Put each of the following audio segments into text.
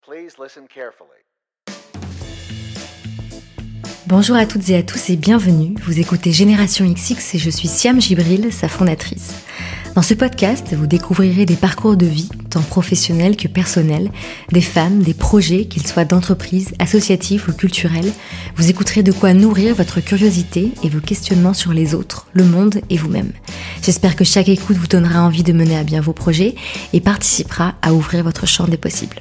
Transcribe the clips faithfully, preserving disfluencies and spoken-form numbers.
Please listen carefully. Bonjour à toutes et à tous et bienvenue. Vous écoutez Génération X X et je suis Siam Gibril, sa fondatrice. Dans ce podcast, vous découvrirez des parcours de vie, tant professionnels que personnels, des femmes, des projets, qu'ils soient d'entreprise, associatifs ou culturels. Vous écouterez de quoi nourrir votre curiosité et vos questionnements sur les autres, le monde et vous-même. J'espère que chaque écoute vous donnera envie de mener à bien vos projets et participera à ouvrir votre champ des possibles.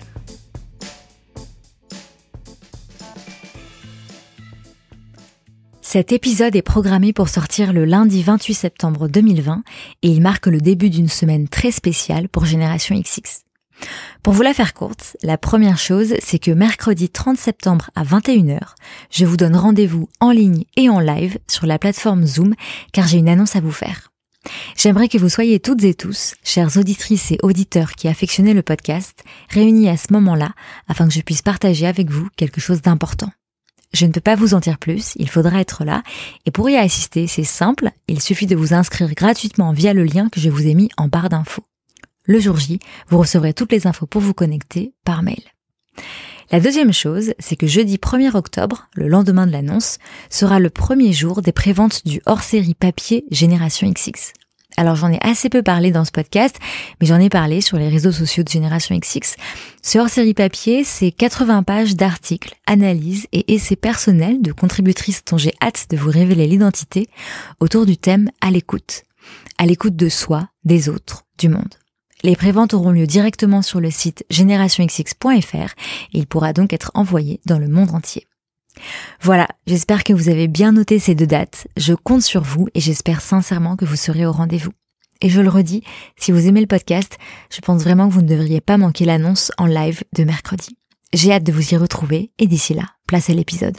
Cet épisode est programmé pour sortir le lundi vingt-huit septembre deux mille vingt et il marque le début d'une semaine très spéciale pour Génération X X. Pour vous la faire courte, la première chose, c'est que mercredi trente septembre à vingt et une heures, je vous donne rendez-vous en ligne et en live sur la plateforme Zoom car j'ai une annonce à vous faire. J'aimerais que vous soyez toutes et tous, chères auditrices et auditeurs qui affectionnez le podcast, réunis à ce moment-là afin que je puisse partager avec vous quelque chose d'important. Je ne peux pas vous en dire plus, il faudra être là, et pour y assister, c'est simple, il suffit de vous inscrire gratuitement via le lien que je vous ai mis en barre d'infos. Le jour J, vous recevrez toutes les infos pour vous connecter par mail. La deuxième chose, c'est que jeudi premier octobre, le lendemain de l'annonce, sera le premier jour des préventes du hors-série papier Génération X X. Alors j'en ai assez peu parlé dans ce podcast, mais j'en ai parlé sur les réseaux sociaux de Génération X X. Ce hors-série papier, c'est quatre-vingts pages d'articles, analyses et essais personnels de contributrices dont j'ai hâte de vous révéler l'identité autour du thème « À l'écoute ». À l'écoute de soi, des autres, du monde. Les préventes auront lieu directement sur le site génération x x point f r et il pourra donc être envoyé dans le monde entier. Voilà, j'espère que vous avez bien noté ces deux dates, je compte sur vous et j'espère sincèrement que vous serez au rendez-vous. Et je le redis, si vous aimez le podcast, je pense vraiment que vous ne devriez pas manquer l'annonce en live de mercredi. J'ai hâte de vous y retrouver et d'ici là, place à l'épisode.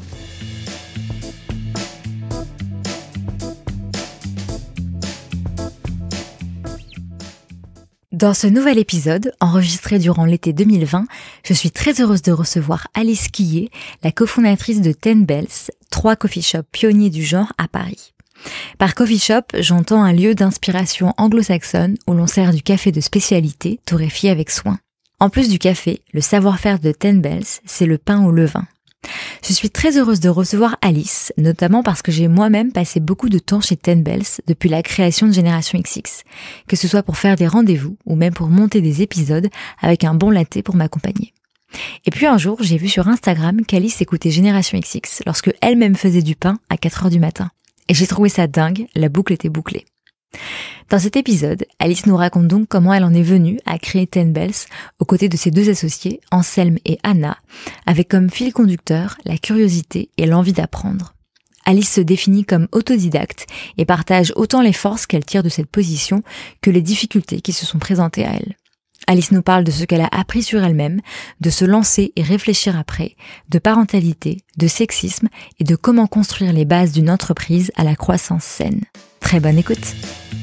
Dans ce nouvel épisode, enregistré durant l'été deux mille vingt, je suis très heureuse de recevoir Alice Quillet, la cofondatrice de Ten Bells, trois coffee shops pionniers du genre à Paris. Par coffee shop, j'entends un lieu d'inspiration anglo-saxonne où l'on sert du café de spécialité, torréfié avec soin. En plus du café, le savoir-faire de Ten Bells, c'est le pain au levain. Je suis très heureuse de recevoir Alice, notamment parce que j'ai moi-même passé beaucoup de temps chez Ten Bells depuis la création de Génération X X, que ce soit pour faire des rendez-vous ou même pour monter des épisodes avec un bon latte pour m'accompagner. Et puis un jour, j'ai vu sur Instagram qu'Alice écoutait Génération X X lorsque elle-même faisait du pain à quatre heures du matin. Et j'ai trouvé ça dingue, la boucle était bouclée. Dans cet épisode, Alice nous raconte donc comment elle en est venue à créer Ten Bells aux côtés de ses deux associés, Anselme et Anna, avec comme fil conducteur la curiosité et l'envie d'apprendre. Alice se définit comme autodidacte et partage autant les forces qu'elle tire de cette position que les difficultés qui se sont présentées à elle. Alice nous parle de ce qu'elle a appris sur elle-même, de se lancer et réfléchir après, de parentalité, de sexisme et de comment construire les bases d'une entreprise à la croissance saine. Très bonne écoute.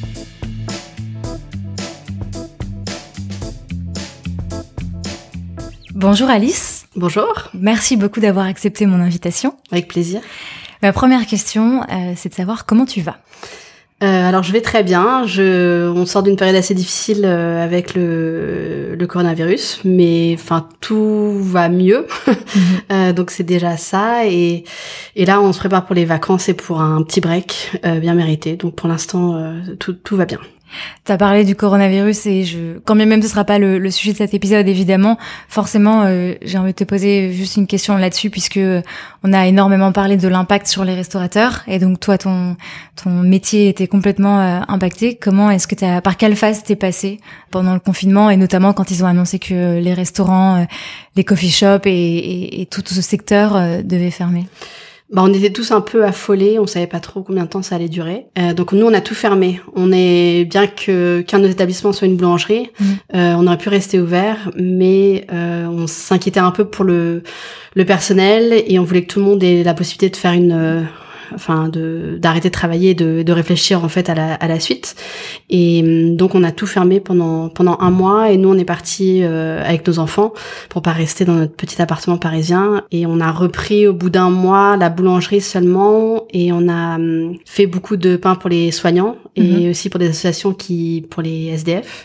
Bonjour Alice. Bonjour. Merci beaucoup d'avoir accepté mon invitation. Avec plaisir. Ma première question, euh, c'est de savoir comment tu vas. Euh, alors je vais très bien. Je, on sort d'une période assez difficile euh, avec le, le coronavirus, mais enfin tout va mieux. Mm-hmm. euh, donc c'est déjà ça. Et, et là on se prépare pour les vacances et pour un petit break euh, bien mérité. Donc pour l'instant euh, tout, tout va bien. T'as parlé du coronavirus et je, quand bien même ce sera pas le, le sujet de cet épisode évidemment, forcément euh, j'ai envie de te poser juste une question là-dessus puisque on a énormément parlé de l'impact sur les restaurateurs et donc toi ton ton métier était complètement euh, impacté. Comment est-ce que t'as, par quelle phase t'es passé pendant le confinement et notamment quand ils ont annoncé que les restaurants, euh, les coffee shops et, et, et tout ce secteur euh, devaient fermer? Bah, on était tous un peu affolés, on savait pas trop combien de temps ça allait durer. Euh, donc nous, on a tout fermé. On est bien que qu'un de nos établissements soit une boulangerie, mmh. euh, on aurait pu rester ouvert, mais euh, on s'inquiétait un peu pour le le personnel et on voulait que tout le monde ait la possibilité de faire une euh, enfin de d'arrêter de travailler et de de réfléchir en fait à la à la suite. Et donc on a tout fermé pendant pendant un mois et nous on est partis euh, avec nos enfants pour pas rester dans notre petit appartement parisien et on a repris au bout d'un mois la boulangerie seulement et on a fait beaucoup de pain pour les soignants et mmh. aussi pour des associations qui pour les S D F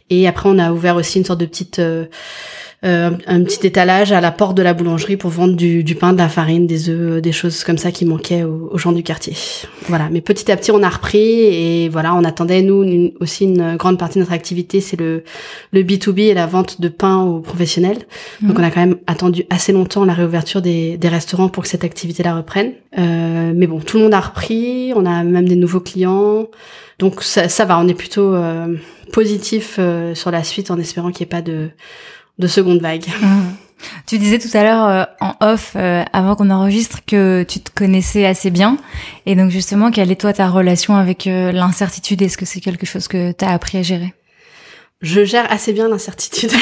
Et après, on a ouvert aussi une sorte de petite... Euh, Euh, un, un petit étalage à la porte de la boulangerie pour vendre du, du pain, de la farine, des œufs, des choses comme ça qui manquaient aux, aux gens du quartier. Voilà. Mais petit à petit, on a repris et voilà, on attendait, nous, une, aussi une grande partie de notre activité, c'est le, le B deux B et la vente de pain aux professionnels. Mmh. Donc, on a quand même attendu assez longtemps la réouverture des, des restaurants pour que cette activité-là reprenne. Euh, mais bon, tout le monde a repris, on a même des nouveaux clients. Donc, ça, ça va, on est plutôt euh, positif euh, sur la suite en espérant qu'il n'y ait pas de de seconde vague. Mmh. Tu disais tout à l'heure euh, en off, euh, avant qu'on enregistre, que tu te connaissais assez bien. Et donc justement, quelle est toi ta relation avec euh, l'incertitude? Est-ce que c'est quelque chose que tu as appris à gérer? Je gère assez bien l'incertitude.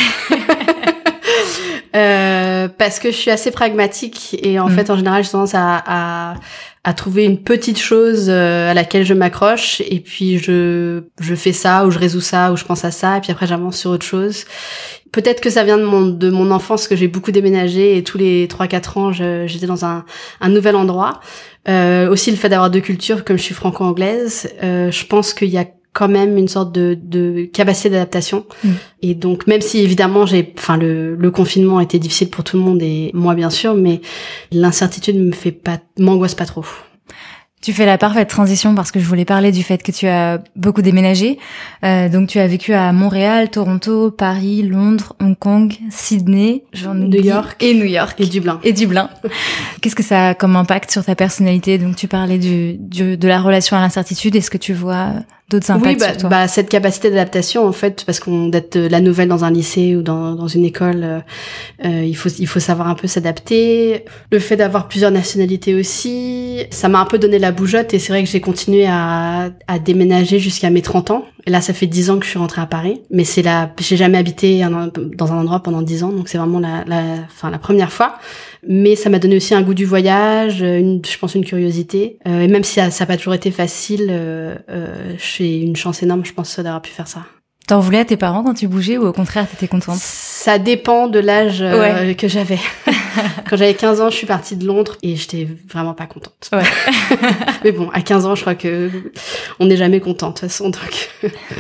euh, parce que je suis assez pragmatique et en mmh. fait, en général, j'ai tendance à, à, à trouver une petite chose à laquelle je m'accroche et puis je, je fais ça ou je résous ça ou je pense à ça et puis après j'avance sur autre chose. Peut-être que ça vient de mon de mon enfance, que j'ai beaucoup déménagé et tous les trois quatre ans, je, j'étais dans un un nouvel endroit. Euh, aussi le fait d'avoir deux cultures, comme je suis franco-anglaise, euh, je pense qu'il y a quand même une sorte de de capacité d'adaptation. Mmh. Et donc même si évidemment j'ai enfin le le confinement a été difficile pour tout le monde et moi bien sûr, mais l'incertitude me fait pas m'angoisse pas trop. Tu fais la parfaite transition parce que je voulais parler du fait que tu as beaucoup déménagé. Euh, donc tu as vécu à Montréal, Toronto, Paris, Londres, Hong Kong, Sydney, New York et New York et Dublin. Et Dublin. Qu'est-ce que ça a comme impact sur ta personnalité? Donc tu parlais du, du de la relation à l'incertitude. Est-ce que tu vois d'autres impacts oui, bah, sur toi? Bah cette capacité d'adaptation en fait, parce qu'on d'être la nouvelle dans un lycée ou dans dans une école, euh, euh, il faut il faut savoir un peu s'adapter. Le fait d'avoir plusieurs nationalités aussi, ça m'a un peu donné la bougeotte et c'est vrai que j'ai continué à à déménager jusqu'à mes trente ans. Et là, ça fait dix ans que je suis rentrée à Paris, mais c'est la j'ai jamais habité un, dans un endroit pendant dix ans, donc c'est vraiment la la enfin la première fois. Mais ça m'a donné aussi un goût du voyage, une, je pense une curiosité. Euh, et même si ça n'a pas toujours été facile, euh, euh, j'ai une chance énorme, je pense, d'avoir pu faire ça. T'en voulais à tes parents quand tu bougeais ou au contraire t'étais contente? Ça dépend de l'âge euh, ouais. que j'avais. Quand j'avais quinze ans, je suis partie de Londres et j'étais vraiment pas contente. Ouais. Mais bon, à quinze ans, je crois que on n'est jamais content de toute façon. Donc.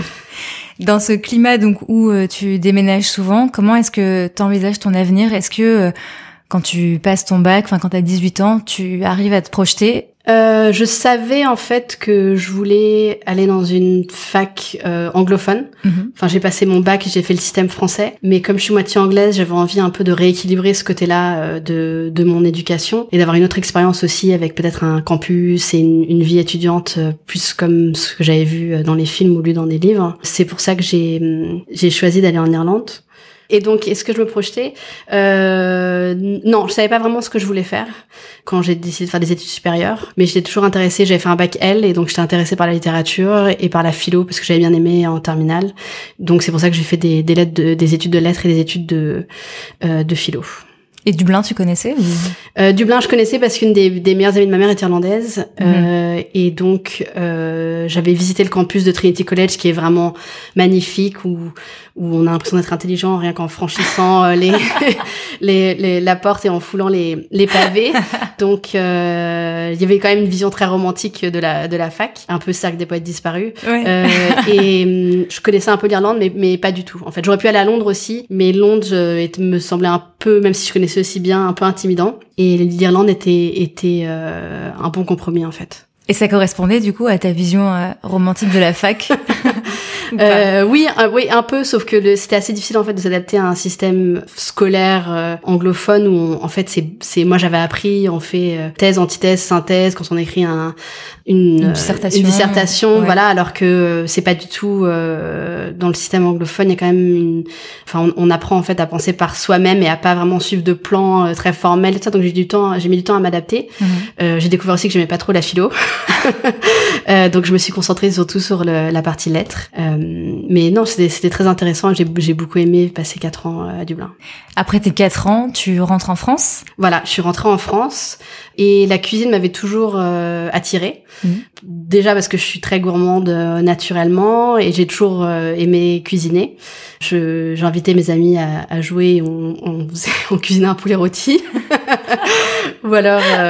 Dans ce climat donc où euh, tu déménages souvent, comment est-ce que t'envisages ton avenir? Est-ce que euh, quand tu passes ton bac, enfin quand t'as dix-huit ans, tu arrives à te projeter? Euh, je savais en fait que je voulais aller dans une fac euh, anglophone. Mm-hmm. Enfin, j'ai passé mon bac, j'ai fait le système français, mais comme je suis moitié anglaise, j'avais envie un peu de rééquilibrer ce côté-là euh, de de mon éducation et d'avoir une autre expérience aussi avec peut-être un campus et une, une vie étudiante euh, plus comme ce que j'avais vu dans les films ou lu dans des livres. C'est pour ça que j'ai j'ai choisi d'aller en Irlande. Et donc, est-ce que je me projetais? euh, Non, je savais pas vraiment ce que je voulais faire quand j'ai décidé de faire des études supérieures. Mais j'étais toujours intéressée. J'avais fait un bac L et donc j'étais intéressée par la littérature et par la philo parce que j'avais bien aimé en terminale. Donc c'est pour ça que j'ai fait des, des lettres, de, des études de lettres et des études de euh, de philo. Et Dublin, tu connaissais ou... euh, Dublin, je connaissais parce qu'une des, des meilleures amies de ma mère est irlandaise. Mmh. Euh, et donc, euh, j'avais visité le campus de Trinity College, qui est vraiment magnifique, où, où on a l'impression d'être intelligent rien qu'en franchissant euh, les, les, les, la porte et en foulant les, les pavés. Donc, euh, il y avait quand même une vision très romantique de la, de la fac, un peu Cercle des poètes disparus. Ouais. Euh, et je connaissais un peu l'Irlande, mais, mais pas du tout. En fait, j'aurais pu aller à Londres aussi, mais Londres euh, me semblait un peu, même si je connaissais aussi bien, un peu intimidant. Et l'Irlande était était euh, un bon compromis en fait. Et ça correspondait du coup à ta vision euh, romantique de la fac? euh, oui, un, oui, un peu, sauf que le, c'était assez difficile en fait de s'adapter à un système scolaire euh, anglophone où on, en fait c'est c'est moi j'avais appris on fait euh, thèse, antithèse, synthèse quand on écrit un une, une dissertation, une dissertation ouais. Voilà, alors que euh, c'est pas du tout euh, dans le système anglophone. Il y a quand même une, enfin on, on apprend en fait à penser par soi-même et à pas vraiment suivre de plans euh, très formels et tout ça. Donc j'ai du temps, j'ai mis du temps à m'adapter. Mm-hmm. Euh, j'ai découvert aussi que j'aimais pas trop la philo, euh, donc je me suis concentrée surtout sur le, la partie lettres. Euh, mais non, c'était, c'était très intéressant. J'ai, j'ai beaucoup aimé passer quatre ans à Dublin. Après tes quatre ans, tu rentres en France? Voilà, je suis rentrée en France et la cuisine m'avait toujours euh, attirée. Mmh. Déjà parce que je suis très gourmande euh, naturellement et j'ai toujours euh, aimé cuisiner. Je, j'invitais mes amis à, à jouer, on, on, faisait, on cuisinait un poulet rôti. Ou alors, euh,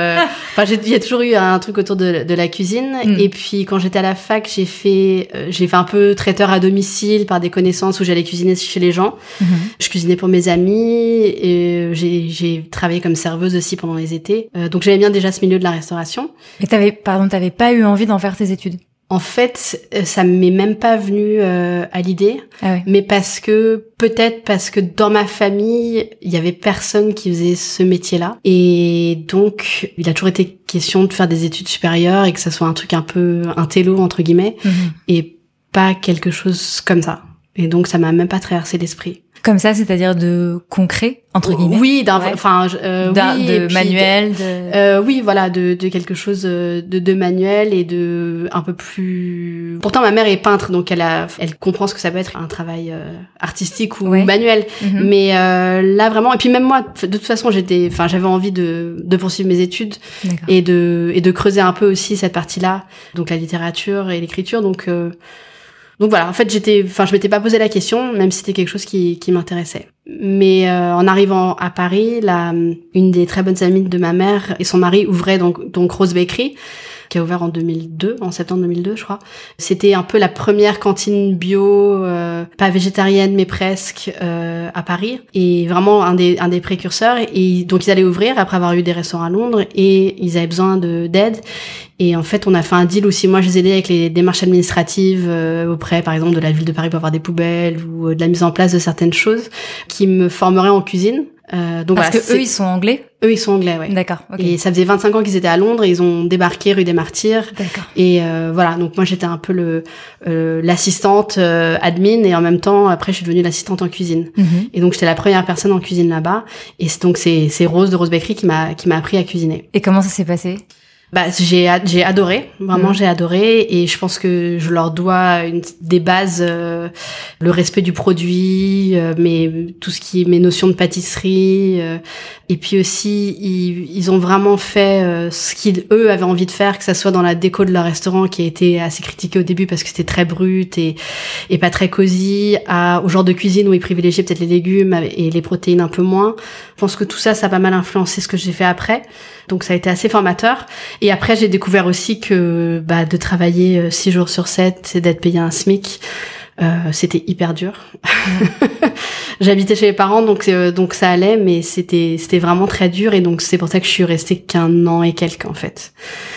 Enfin, j'ai, il y a toujours eu un truc autour de, de la cuisine. Mm. Et puis, quand j'étais à la fac, j'ai fait, euh, j'ai fait un peu traiteur à domicile par des connaissances où j'allais cuisiner chez les gens. Mm-hmm. Je cuisinais pour mes amis et j'ai, j'ai travaillé comme serveuse aussi pendant les étés. Euh, donc, j'aimais bien déjà ce milieu de la restauration. Et t'avais, pardon, t'avais pas eu envie d'en faire tes études? En fait, ça m'est même pas venu euh, à l'idée, ah ouais. mais parce que peut-être parce que dans ma famille, il y avait personne qui faisait ce métier-là, et donc il a toujours été question de faire des études supérieures et que ça soit un truc un peu intello entre guillemets, mm-hmm. et pas quelque chose comme ça. Et donc ça m'a même pas traversé l'esprit. Comme ça, c'est-à-dire de concret, entre guillemets. Oui, d'un, enfin, ouais. euh, d'un, oui, de manuel, de... Euh, oui, voilà, de, de quelque chose de, de manuel et de un peu plus. Pourtant, ma mère est peintre, donc elle a, elle comprend ce que ça peut être un travail euh, artistique ou ouais. manuel. Mm-hmm. Mais euh, là, vraiment, et puis même moi, de toute façon, j'étais, enfin, j'avais envie de, de poursuivre mes études D'accord. et de, et de creuser un peu aussi cette partie-là, donc la littérature et l'écriture, donc. Euh, Donc voilà, en fait, j'étais, enfin, je m'étais pas posé la question, même si c'était quelque chose qui, qui m'intéressait. Mais euh, en arrivant à Paris, la, une des très bonnes amies de ma mère et son mari ouvraient donc, donc Rose Bakery, qui a ouvert en deux mille deux, en septembre deux mille deux, je crois. C'était un peu la première cantine bio, euh, pas végétarienne, mais presque, euh, à Paris. Et vraiment un des, un des précurseurs. Et donc, ils allaient ouvrir après avoir eu des restaurants à Londres et ils avaient besoin de, d'aide. Et en fait, on a fait un deal où si moi je les aidais avec les démarches administratives euh, auprès, par exemple, de la ville de Paris pour avoir des poubelles ou euh, de la mise en place de certaines choses, qui me formeraient en cuisine. Euh, donc Parce voilà, que c'est... eux, ils sont anglais. Eux, ils sont anglais, ouais. D'accord. Okay. Et ça faisait vingt-cinq ans qu'ils étaient à Londres et ils ont débarqué rue des Martyrs. D'accord. Et euh, voilà, donc moi j'étais un peu le euh, l'assistante euh, admin et en même temps après je suis devenue l'assistante en cuisine. Mm-hmm. Et donc j'étais la première personne en cuisine là-bas. Et c'est, donc c'est c'est Rose de Rose Bakery qui m'a qui m'a appris à cuisiner. Et comment ça s'est passé? Bah j'ai j'ai adoré, vraiment mmh. j'ai adoré et je pense que je leur dois une des bases, euh, le respect du produit, euh, mais tout ce qui est mes notions de pâtisserie, euh, et puis aussi ils ils ont vraiment fait euh, ce qu'ils eux avaient envie de faire, que ça soit dans la déco de leur restaurant qui a été assez critiqué au début parce que c'était très brut et et pas très cosy, à au genre de cuisine où ils privilégiaient peut-être les légumes et les protéines un peu moins. Je pense que tout ça ça a pas mal influencé ce que j'ai fait après. Donc ça a été assez formateur. Et après, j'ai découvert aussi que bah, de travailler euh, six jours sur sept et d'être payé un SMIC, euh, c'était hyper dur. Mmh. J'habitais chez mes parents, donc euh, donc ça allait, mais c'était c'était vraiment très dur. Et donc c'est pour ça que je suis restée qu'un an et quelques en fait.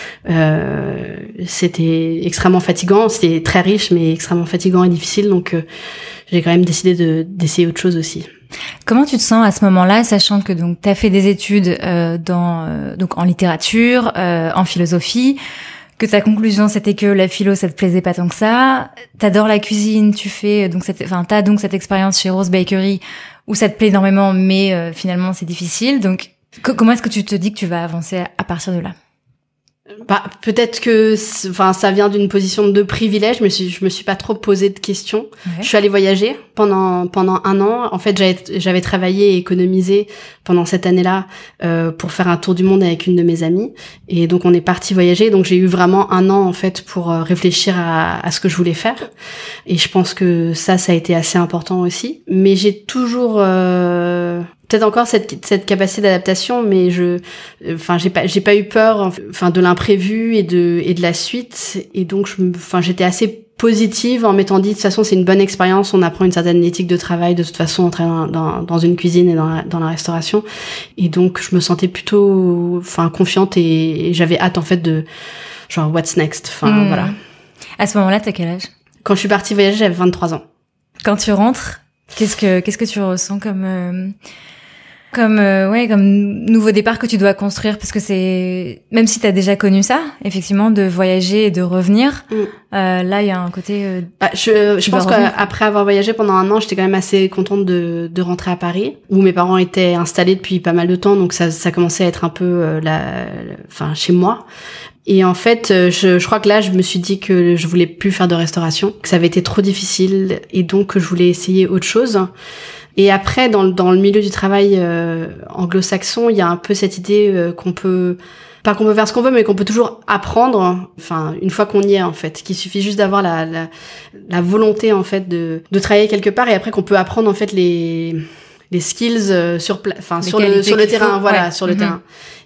Euh, c'était extrêmement fatigant. C'était très riche, mais extrêmement fatigant et difficile. Donc euh, j'ai quand même décidé de d'essayer autre chose aussi. Comment tu te sens à ce moment-là, sachant que donc t'as fait des études euh, dans euh, donc en littérature, euh, en philosophie, que ta conclusion c'était que la philo ça te plaisait pas tant que ça, t'adores la cuisine, tu fais donc cette, enfin t'as donc cette expérience chez Rose Bakery où ça te plaît énormément, mais euh, finalement c'est difficile. Donc co- comment est-ce que tu te dis que tu vas avancer à, à partir de là? Bah, peut-être que, enfin, ça vient d'une position de privilège, mais je, je me suis pas trop posé de questions. Ouais. Je suis allée voyager pendant pendant un an. En fait, j'avais j'avais travaillé et économisé pendant cette année-là euh, pour faire un tour du monde avec une de mes amies. Et donc, on est parti voyager. Donc, j'ai eu vraiment un an en fait pour euh, réfléchir à, à ce que je voulais faire. Et je pense que ça, ça a été assez important aussi. Mais j'ai toujours euh, peut-être encore cette cette capacité d'adaptation, mais je enfin j'ai pas j'ai pas eu peur enfin de l'imprévu et de et de la suite, et donc je enfin j'étais assez positive en m'étant dit de toute façon c'est une bonne expérience, on apprend une certaine éthique de travail de toute façon en travaillant dans dans une cuisine et dans la, dans la restauration, et donc je me sentais plutôt enfin confiante et, et j'avais hâte en fait de genre what's next, enfin mmh. voilà. À ce moment-là, t'as quel âge? Quand je suis partie voyager, j'avais vingt-trois ans. Quand tu rentres, qu'est-ce que qu'est-ce que tu ressens comme euh... comme euh, ouais comme nouveau départ que tu dois construire, parce que c'est, même si t'as déjà connu ça effectivement, de voyager et de revenir, mm. euh, là il y a un côté euh, ah, je je pense qu'après avoir voyagé pendant un an, j'étais quand même assez contente de de rentrer à Paris où mes parents étaient installés depuis pas mal de temps, donc ça ça commençait à être un peu euh, la enfin chez moi. Et en fait, je, je crois que là, je me suis dit que je voulais plus faire de restauration, que ça avait été trop difficile, et donc que je voulais essayer autre chose. Et après, dans, dans le milieu du travail euh, anglo-saxon, il y a un peu cette idée euh, qu'on peut, pas qu'on peut faire ce qu'on veut, mais qu'on peut toujours apprendre. Enfin, une fois qu'on y est, en fait, qu'il suffit juste d'avoir la, la, la volonté, en fait, de, de travailler quelque part, et après qu'on peut apprendre, en fait, les, les skills euh, sur, pla- enfin, sur le, sur le terrain, faut, voilà, ouais. sur le mm-hmm. terrain.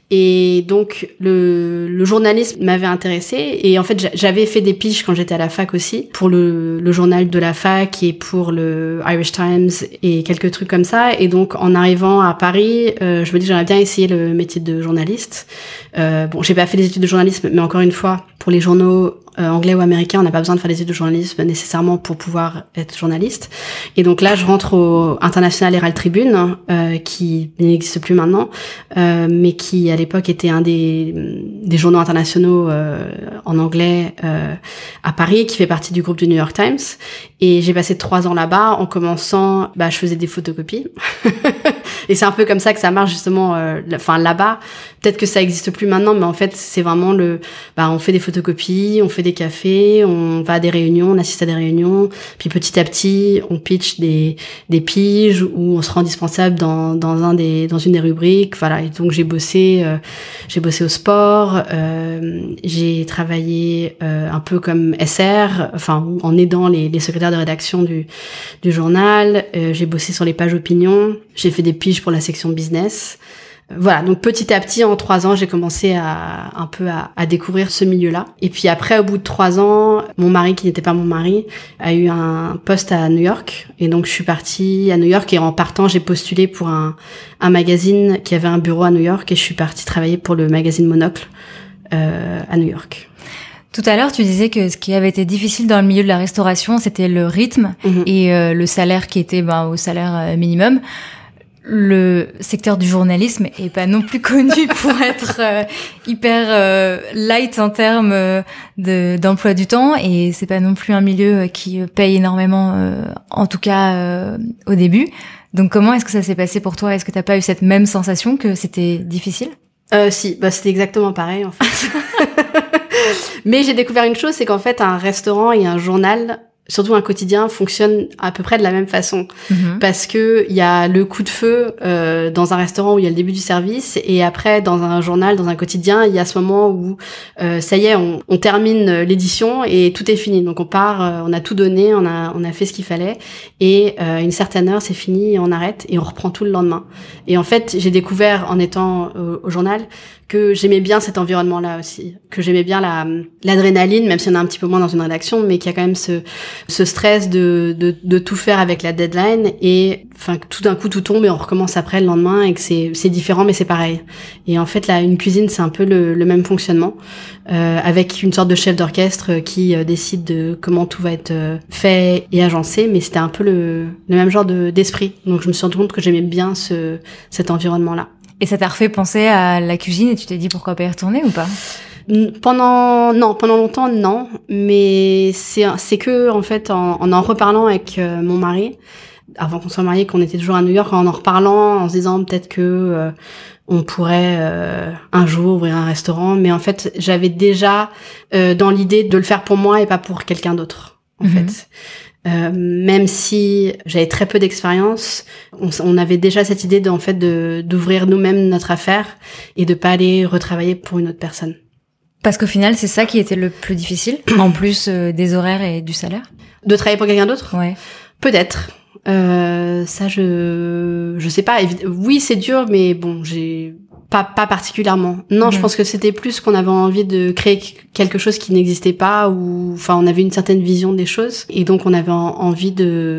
Et donc le, le journalisme m'avait intéressée. Et en fait, j'avais fait des piges quand j'étais à la fac aussi, pour le, le journal de la fac et pour le Irish Times et quelques trucs comme ça. Et donc en arrivant à Paris, euh, je me dis j'aimerais bien essayer le métier de journaliste. Euh, bon, j'ai pas fait des études de journalisme, mais encore une fois, pour les journaux euh, anglais ou américains, on n'a pas besoin de faire des études de journalisme nécessairement pour pouvoir être journaliste. Et donc là, je rentre au International Herald Tribune, euh, qui n'existe plus maintenant, euh, mais qui à l'époque était un des, des journaux internationaux euh, en anglais euh, à Paris, qui fait partie du groupe du New York Times. Et j'ai passé trois ans là-bas. En commençant, bah, je faisais des photocopies. Et c'est un peu comme ça que ça marche justement. Euh, enfin là-bas, peut-être que ça existe plus maintenant, mais en fait, c'est vraiment le. Bah, on fait des photocopies, on fait des cafés, on va à des réunions, on assiste à des réunions. Puis petit à petit, on pitch des des piges où on se rend indispensable dans dans un des dans une des rubriques. Voilà. Et donc j'ai bossé, euh, j'ai bossé au sport. Euh, j'ai travaillé euh, un peu comme S R, enfin en aidant les, les secrétaires de rédaction du du journal. Euh, j'ai bossé sur les pages opinion. J'ai fait des piges pour la section business. Voilà, donc petit à petit, en trois ans, j'ai commencé à un peu à, à découvrir ce milieu-là. Et puis après, au bout de trois ans, mon mari, qui n'était pas mon mari, a eu un poste à New York. Et donc, je suis partie à New York. Et en partant, j'ai postulé pour un, un magazine qui avait un bureau à New York. Et je suis partie travailler pour le magazine Monocle euh, à New York. Tout à l'heure, tu disais que ce qui avait été difficile dans le milieu de la restauration, c'était le rythme mmh. et euh, le salaire qui était ben, au salaire euh, minimum. Le secteur du journalisme est pas non plus connu pour être euh, hyper euh, light en termes euh, de d'emploi du temps, et c'est pas non plus un milieu qui paye énormément, euh, en tout cas euh, au début. Donc comment est-ce que ça s'est passé pour toi? Est-ce que t'as pas eu cette même sensation que c'était difficile? Euh, si, bah c'était exactement pareil en fait. Mais j'ai découvert une chose, c'est qu'en fait un restaurant et un journal, surtout un quotidien, fonctionne à peu près de la même façon. Mmh. Parce que il y a le coup de feu euh, dans un restaurant où il y a le début du service, et après dans un journal, dans un quotidien, il y a ce moment où euh, ça y est, on, on termine l'édition et tout est fini. Donc on part, euh, on a tout donné, on a on a fait ce qu'il fallait, et euh, une certaine heure c'est fini et on arrête et on reprend tout le lendemain. Et en fait, j'ai découvert en étant euh, au journal que j'aimais bien cet environnement-là aussi, que j'aimais bien la l'adrénaline, même si on a un petit peu moins dans une rédaction, mais qu'il y a quand même ce ce stress de de de tout faire avec la deadline, et enfin tout d'un coup tout tombe et on recommence après le lendemain, et que c'est c'est différent mais c'est pareil. Et en fait là, une cuisine, c'est un peu le le même fonctionnement, euh, avec une sorte de chef d'orchestre qui euh, décide de comment tout va être euh, fait et agencé, mais c'était un peu le le même genre de d'esprit. Donc je me suis rendu compte que j'aimais bien ce cet environnement-là. Et ça t'a refait penser à la cuisine et tu t'es dit pourquoi pas y retourner ou pas? Pendant non, pendant longtemps non, mais c'est c'est que en fait en en, en reparlant avec euh, mon mari, avant qu'on soit mariés, qu'on était toujours à New York, en en reparlant, en se disant peut-être que euh, on pourrait euh, un jour ouvrir un restaurant, mais en fait j'avais déjà euh, dans l'idée de le faire pour moi et pas pour quelqu'un d'autre en mm-hmm. fait. Euh, même si j'avais très peu d'expérience, on, on avait déjà cette idée de, en fait, de, d'ouvrir nous-mêmes notre affaire et de pas aller retravailler pour une autre personne. Parce qu'au final, c'est ça qui était le plus difficile, en plus euh, des horaires et du salaire? De travailler pour quelqu'un d'autre? Ouais. Peut-être. Euh, ça, je, je sais pas. Oui, c'est dur, mais bon, j'ai pas, pas particulièrement. Non, mmh. je pense que c'était plus qu'on avait envie de créer quelque chose qui n'existait pas, ou, enfin, on avait une certaine vision des choses, et donc on avait en, envie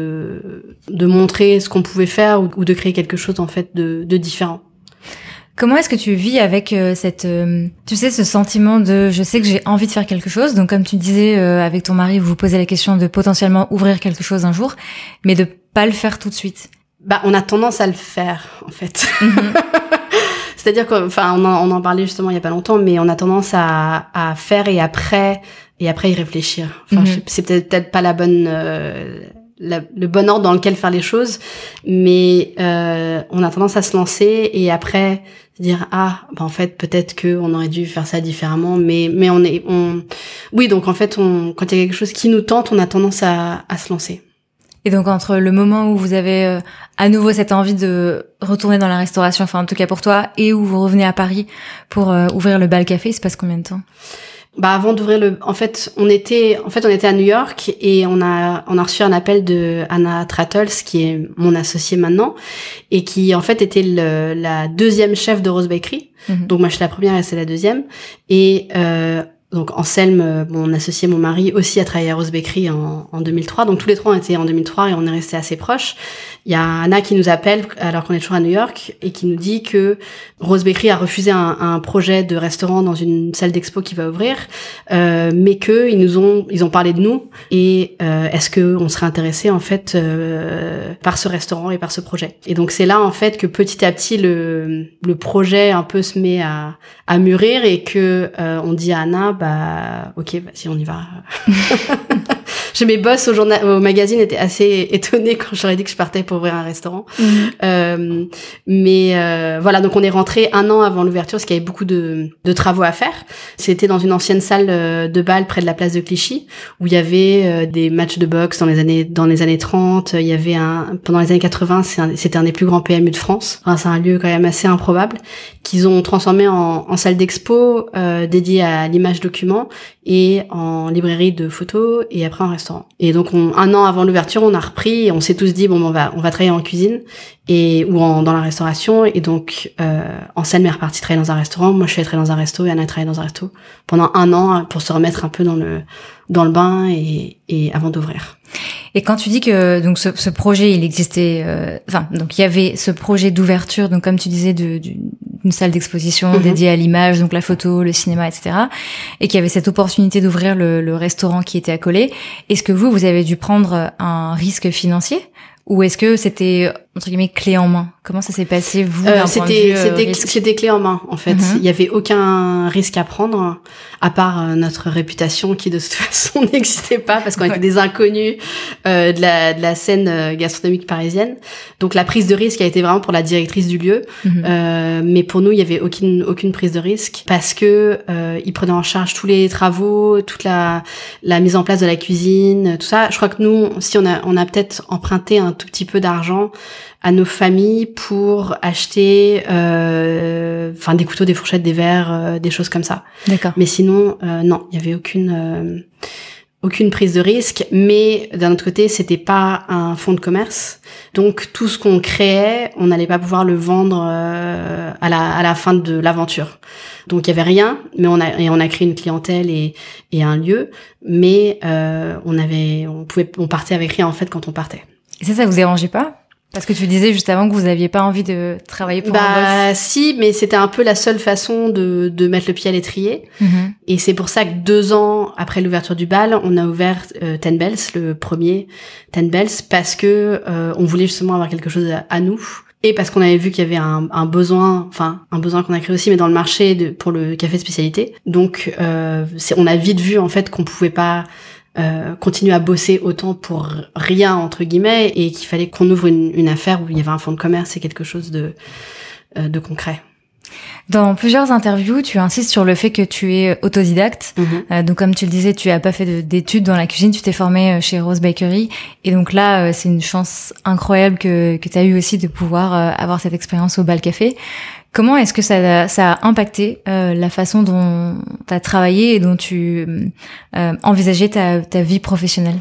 de, de montrer ce qu'on pouvait faire, ou, ou de créer quelque chose en fait de, de différent. Comment est-ce que tu vis avec euh, cette, euh, tu sais, ce sentiment de, je sais que j'ai envie de faire quelque chose, donc comme tu disais euh, avec ton mari, vous vous posez la question de potentiellement ouvrir quelque chose un jour, mais de pas le faire tout de suite. Bah, on a tendance à le faire, en fait. Mm-hmm. C'est-à-dire que, enfin, on en, on en parlait justement il y a pas longtemps, mais on a tendance à, à faire et après, et après y réfléchir. Enfin, mm-hmm. c'est peut-être, peut-être pas la bonne, euh, la, le bon ordre dans lequel faire les choses, mais euh, on a tendance à se lancer et après dire ah bah en fait peut-être que on aurait dû faire ça différemment, mais mais on est on oui donc en fait on quand il y a quelque chose qui nous tente, on a tendance à à se lancer. Et donc entre le moment où vous avez euh, à nouveau cette envie de retourner dans la restauration, enfin en tout cas pour toi, et où vous revenez à Paris pour euh, ouvrir le Bal Café, il se passe combien de temps? Bah avant d'ouvrir le, en fait, on était, en fait, on était à New York et on a, on a reçu un appel de Anna Trattles, qui est mon associée maintenant, et qui en fait était le, la deuxième chef de Rose Bakery. Mm-hmm. Donc moi je suis la première et c'est la deuxième. Et euh, donc Anselme, mon associé, mon mari, aussi a travaillé à Rose Bakery en, en deux mille trois. Donc tous les trois on était en deux mille trois et on est restés assez proches. Il y a Anna qui nous appelle alors qu'on est toujours à New York et qui nous dit que Rose Bakery a refusé un, un projet de restaurant dans une salle d'expo qui va ouvrir, euh, mais que ils nous ont ils ont parlé de nous et euh, est-ce que on serait intéressé en fait euh, par ce restaurant et par ce projet. Et donc c'est là en fait que petit à petit le le projet un peu se met à à mûrir et que euh, on dit à Anna bah ok vas-y on y va. J'ai mes boss au journal, au magazine étaient assez étonnés quand je leur ai dit que je partais pour ouvrir un restaurant. Mmh. Euh, mais euh, voilà, donc on est rentré un an avant l'ouverture parce qu'il y avait beaucoup de, de travaux à faire. C'était dans une ancienne salle de bal près de la place de Clichy où il y avait euh, des matchs de boxe dans les années dans les années trente. Il y avait un pendant les années quatre-vingts, c'est un, c'était un des plus grands P M U de France. Enfin, c'est un lieu quand même assez improbable qu'ils ont transformé en, en salle d'expo euh, dédiée à l'image document et en librairie de photos et après en restaurant. Et donc on, un an avant l'ouverture, on a repris et on s'est tous dit bon, on va on va travailler en cuisine et ou en, dans la restauration. Et donc euh, Anselme est reparti travailler dans un restaurant, moi je suis allée travailler dans un resto et Anna a travaillé dans un resto pendant un an pour se remettre un peu dans le dans le bain et, et avant d'ouvrir. Et quand tu dis que donc ce, ce projet il existait, euh, enfin donc il y avait ce projet d'ouverture, donc comme tu disais de, de d'une salle d'exposition mm-hmm. dédiée à l'image, donc la photo, le cinéma, et cetera, et qu'il y avait cette opportunité d'ouvrir le, le restaurant qui était accolé. Est-ce que vous vous avez dû prendre un risque financier ou est-ce que c'était entre guillemets clé en main? Comment ça s'est passé vous d'un euh, point c'était, de vue, euh, c'était, risque c'était clé en main en fait. Mm-hmm. Il y avait aucun risque à prendre à part euh, notre réputation qui de toute façon n'existait pas parce qu'on ouais. était des inconnus euh, de la de la scène euh, gastronomique parisienne. Donc la prise de risque a été vraiment pour la directrice du lieu, mm-hmm. euh, mais pour nous il y avait aucune aucune prise de risque parce que euh, ils prenaient en charge tous les travaux, toute la la mise en place de la cuisine, tout ça. Je crois que nous si on a on a peut-être emprunté un tout petit peu d'argent à nos familles pour acheter euh enfin des couteaux, des fourchettes, des verres, euh, des choses comme ça. D'accord. Mais sinon euh, non, il y avait aucune euh, aucune prise de risque, mais d'un autre côté, c'était pas un fonds de commerce. Donc tout ce qu'on créait, on n'allait pas pouvoir le vendre euh, à la à la fin de l'aventure. Donc il y avait rien, mais on a et on a créé une clientèle et et un lieu, mais euh on avait on pouvait on partait avec rien en fait quand on partait. Et ça ça vous dérangeait pas? Parce que tu disais juste avant que vous aviez pas envie de travailler pour bah, un boss. Si, mais c'était un peu la seule façon de, de mettre le pied à l'étrier. Mm-hmm. Et c'est pour ça que deux ans après l'ouverture du bal, on a ouvert euh, Ten Bells, le premier Ten Bells, parce que euh, on voulait justement avoir quelque chose à, à nous. Et parce qu'on avait vu qu'il y avait un, un besoin, enfin un besoin qu'on a créé aussi, mais dans le marché de, pour le café de spécialité. Donc, euh, c'est, on a vite vu en fait qu'on pouvait pas Euh, continuer à bosser autant pour rien entre guillemets et qu'il fallait qu'on ouvre une, une affaire où il y avait un fonds de commerce et quelque chose de euh, de concret. Dans plusieurs interviews, tu insistes sur le fait que tu es autodidacte. Mmh. Euh, donc, comme tu le disais, tu as pas fait de, d'études dans la cuisine, tu t'es formé chez Rose Bakery. Et donc là, euh, c'est une chance incroyable que, que tu as eu aussi de pouvoir euh, avoir cette expérience au Bal Café. Comment est-ce que ça, ça a impacté euh, la façon dont tu as travaillé et dont tu euh, envisageais ta, ta vie professionnelle?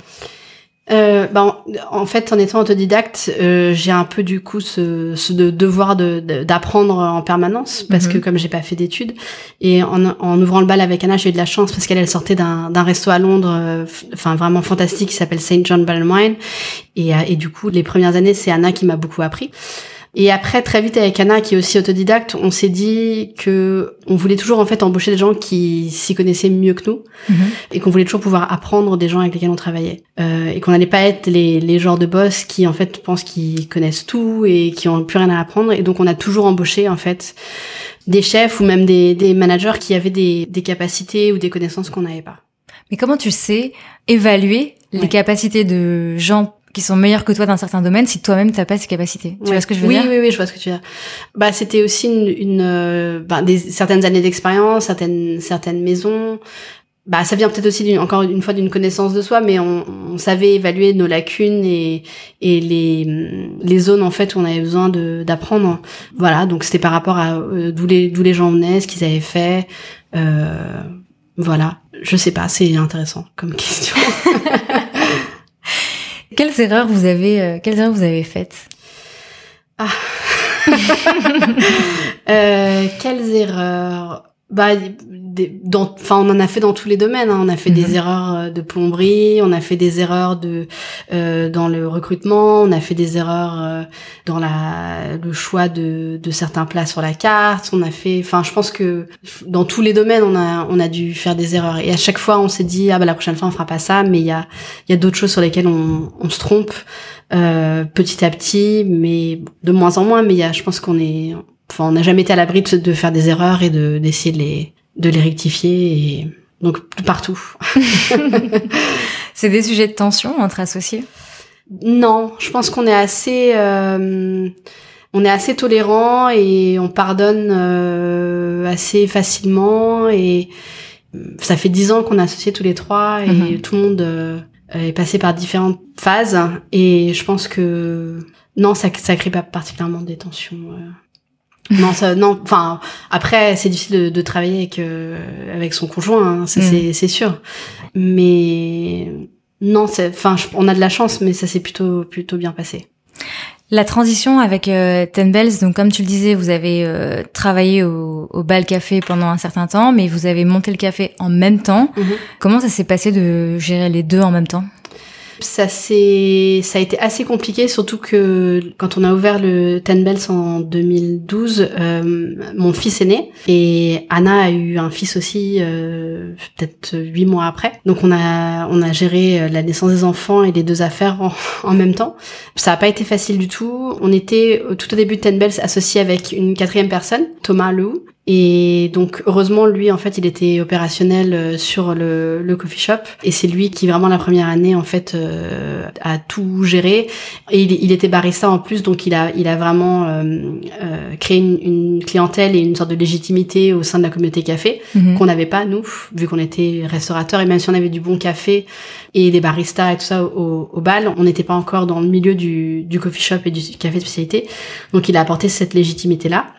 Euh, ben, en fait, en étant autodidacte, euh, j'ai un peu du coup ce, ce de devoir de, de, d'apprendre en permanence parce mm-hmm. que comme j'ai pas fait d'études et en, en ouvrant le bal avec Anna, j'ai eu de la chance parce qu'elle elle sortait d'un, d'un resto à Londres, euh, enfin vraiment fantastique qui s'appelle Saint John Ball and Wine et, et du coup les premières années c'est Anna qui m'a beaucoup appris. Et après, très vite avec Anna, qui est aussi autodidacte, on s'est dit que on voulait toujours en fait embaucher des gens qui s'y connaissaient mieux que nous, mm-hmm. et qu'on voulait toujours pouvoir apprendre des gens avec lesquels on travaillait, euh, et qu'on n'allait pas être les les genres de boss qui en fait pensent qu'ils connaissent tout et qui ont plus rien à apprendre. Et donc on a toujours embauché en fait des chefs ou même des des managers qui avaient des des capacités ou des connaissances qu'on n'avait pas. Mais comment tu sais évaluer les ouais. capacités de gens qui sont meilleurs que toi dans certains domaines si toi-même t'as pas ces capacités? Tu ouais. vois ce que je veux oui, dire? Oui, oui, oui, je vois ce que tu veux dire. Bah, c'était aussi une, une euh, bah, des certaines années d'expérience, certaines certaines maisons. Bah, ça vient peut-être aussi d'une, encore une fois d'une connaissance de soi, mais on, on savait évaluer nos lacunes et et les les zones en fait où on avait besoin de d'apprendre. Voilà, donc c'était par rapport à euh, d'où les d'où les gens venaient, ce qu'ils avaient fait. Euh, Voilà, je sais pas, c'est intéressant comme question. Quelles erreurs vous avez, euh, quelles erreurs vous avez faites? Ah. euh, quelles erreurs? Bah, des, dans, enfin, on en a fait dans tous les domaines. Hein. On a fait mmh. des erreurs de plomberie, on a fait des erreurs de euh, dans le recrutement, on a fait des erreurs euh, dans la le choix de de certains plats sur la carte. On a fait, enfin, je pense que dans tous les domaines, on a on a dû faire des erreurs. Et à chaque fois, on s'est dit ah bah la prochaine fois, on fera pas ça. Mais il y a il y a d'autres choses sur lesquelles on on se trompe euh, petit à petit, mais de moins en moins. Mais il y a, je pense qu'on est Enfin, on n'a jamais été à l'abri de, de faire des erreurs et de d'essayer de les de les rectifier, et donc partout. C'est des sujets de tension entre associés? Non, je pense qu'on est assez euh, on est assez tolérant et on pardonne euh, assez facilement, et ça fait dix ans qu'on est associés tous les trois, et mm-hmm. tout le monde euh, est passé par différentes phases, et je pense que non, ça ça crée pas particulièrement des tensions. Euh. Non, ça, non. Enfin, après, c'est difficile de, de travailler avec euh, avec son conjoint, hein, ça, mm. c'est c'est sûr. Mais non, c'est, enfin, on a de la chance, mais ça s'est plutôt plutôt bien passé. La transition avec euh, Ten Bells, donc comme tu le disais, vous avez euh, travaillé au, au Bal Café pendant un certain temps, mais vous avez monté le café en même temps. Mm-hmm. Comment ça s'est passé de gérer les deux en même temps? Ça c'est ça a été assez compliqué, surtout que quand on a ouvert le Ten Bells en deux mille douze, euh, mon fils est né et Anna a eu un fils aussi euh, peut-être huit mois après. Donc on a on a géré la naissance des enfants et les deux affaires en, en même temps. Ça a pas été facile du tout. On était tout au début de Ten Bells associé avec une quatrième personne, Thomas Lehou. Et donc heureusement, lui en fait il était opérationnel sur le, le coffee shop, et c'est lui qui vraiment la première année en fait euh, a tout géré, et il, il était barista en plus, donc il a il a vraiment euh, euh, créé une, une clientèle et une sorte de légitimité au sein de la communauté café mm-hmm. qu'on n'avait pas nous, vu qu'on était restaurateur, et même si on avait du bon café et des baristas et tout ça au, au bal, on n'était pas encore dans le milieu du, du coffee shop et du café de spécialité, donc il a apporté cette légitimité là.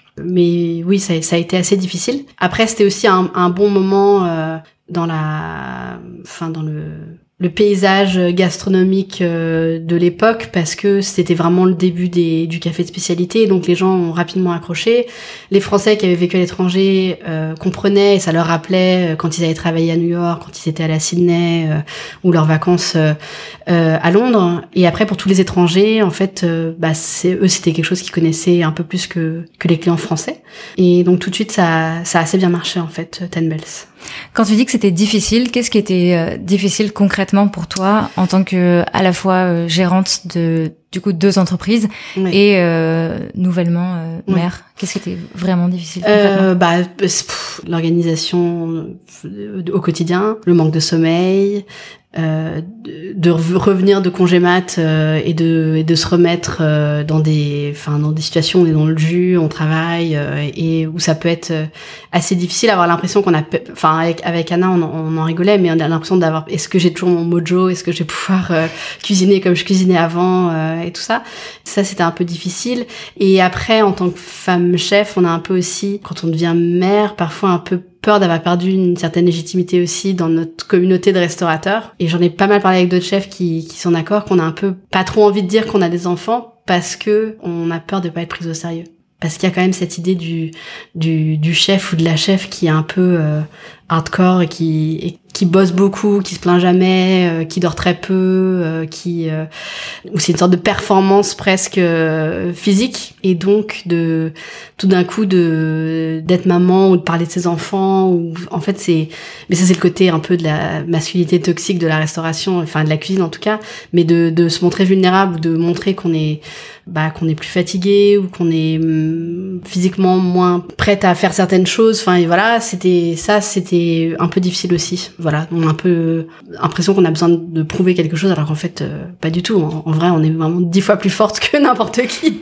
Mais oui, ça, ça a été assez difficile. Après, c'était aussi un, un bon moment euh, dans la, enfin dans le, le paysage gastronomique euh, de l'époque, parce que c'était vraiment le début des, du café de spécialité, donc les gens ont rapidement accroché. Les Français qui avaient vécu à l'étranger euh, comprenaient, et ça leur rappelait euh, quand ils avaient travaillé à New York, quand ils étaient allés à Sydney euh, ou leurs vacances euh, euh, à Londres. Et après, pour tous les étrangers, en fait, euh, bah c'est eux, c'était quelque chose qu'ils connaissaient un peu plus que que les clients français. Et donc tout de suite, ça ça a assez bien marché en fait, Ten Bells. Quand tu dis que c'était difficile, qu'est-ce qui était euh, difficile concrètement pour toi en tant que à la fois euh, gérante de du coup deux entreprises oui. et euh, nouvellement euh, mère? Oui. Qu'est-ce qui était vraiment difficile euh, Bah pff, l'organisation au quotidien, le manque de sommeil. Euh, de, de revenir de congé mat euh, et de et de se remettre euh, dans des enfin dans des situations où on est dans le jus, on travaille euh, et où ça peut être euh, assez difficile, avoir l'impression qu'on a enfin avec avec Anna on, on en rigolait, mais on a l'impression d'avoir est-ce que j'ai toujours mon mojo, est-ce que je vais pouvoir euh, cuisiner comme je cuisinais avant euh, et tout ça. Ça c'était un peu difficile. Et après, en tant que femme chef, on a un peu aussi, quand on devient mère, parfois un peu peur d'avoir perdu une certaine légitimité aussi dans notre communauté de restaurateurs. Et j'en ai pas mal parlé avec d'autres chefs qui, qui sont d'accord qu'on a un peu pas trop envie de dire qu'on a des enfants parce que on a peur de pas être prise au sérieux. Parce qu'il y a quand même cette idée du du, du chef ou de la chef qui est un peu euh, hardcore et qui et qui bosse beaucoup, qui se plaint jamais, euh, qui dort très peu, euh, qui euh, ou c'est une sorte de performance presque euh, physique, et donc de tout d'un coup de d'être maman ou de parler de ses enfants, ou en fait c'est mais ça c'est le côté un peu de la masculinité toxique de la restauration, enfin de la cuisine en tout cas, mais de de se montrer vulnérable, de montrer qu'on est bah qu'on est plus fatigué ou qu'on est hum, physiquement moins prête à faire certaines choses, enfin et voilà, c'était ça c'était un peu difficile aussi. Voilà, on a un peu l'impression qu'on a besoin de prouver quelque chose, alors qu'en fait, euh, pas du tout. En, en vrai, on est vraiment dix fois plus forte que n'importe qui.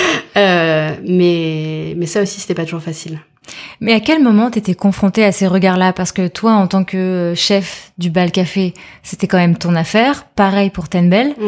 euh, mais, mais ça aussi, c'était pas toujours facile. Mais à quel moment t'étais confrontée à ces regards-là? Parce que toi, en tant que chef du Bal Café, c'était quand même ton affaire. Pareil pour Ten Bells. Ouais.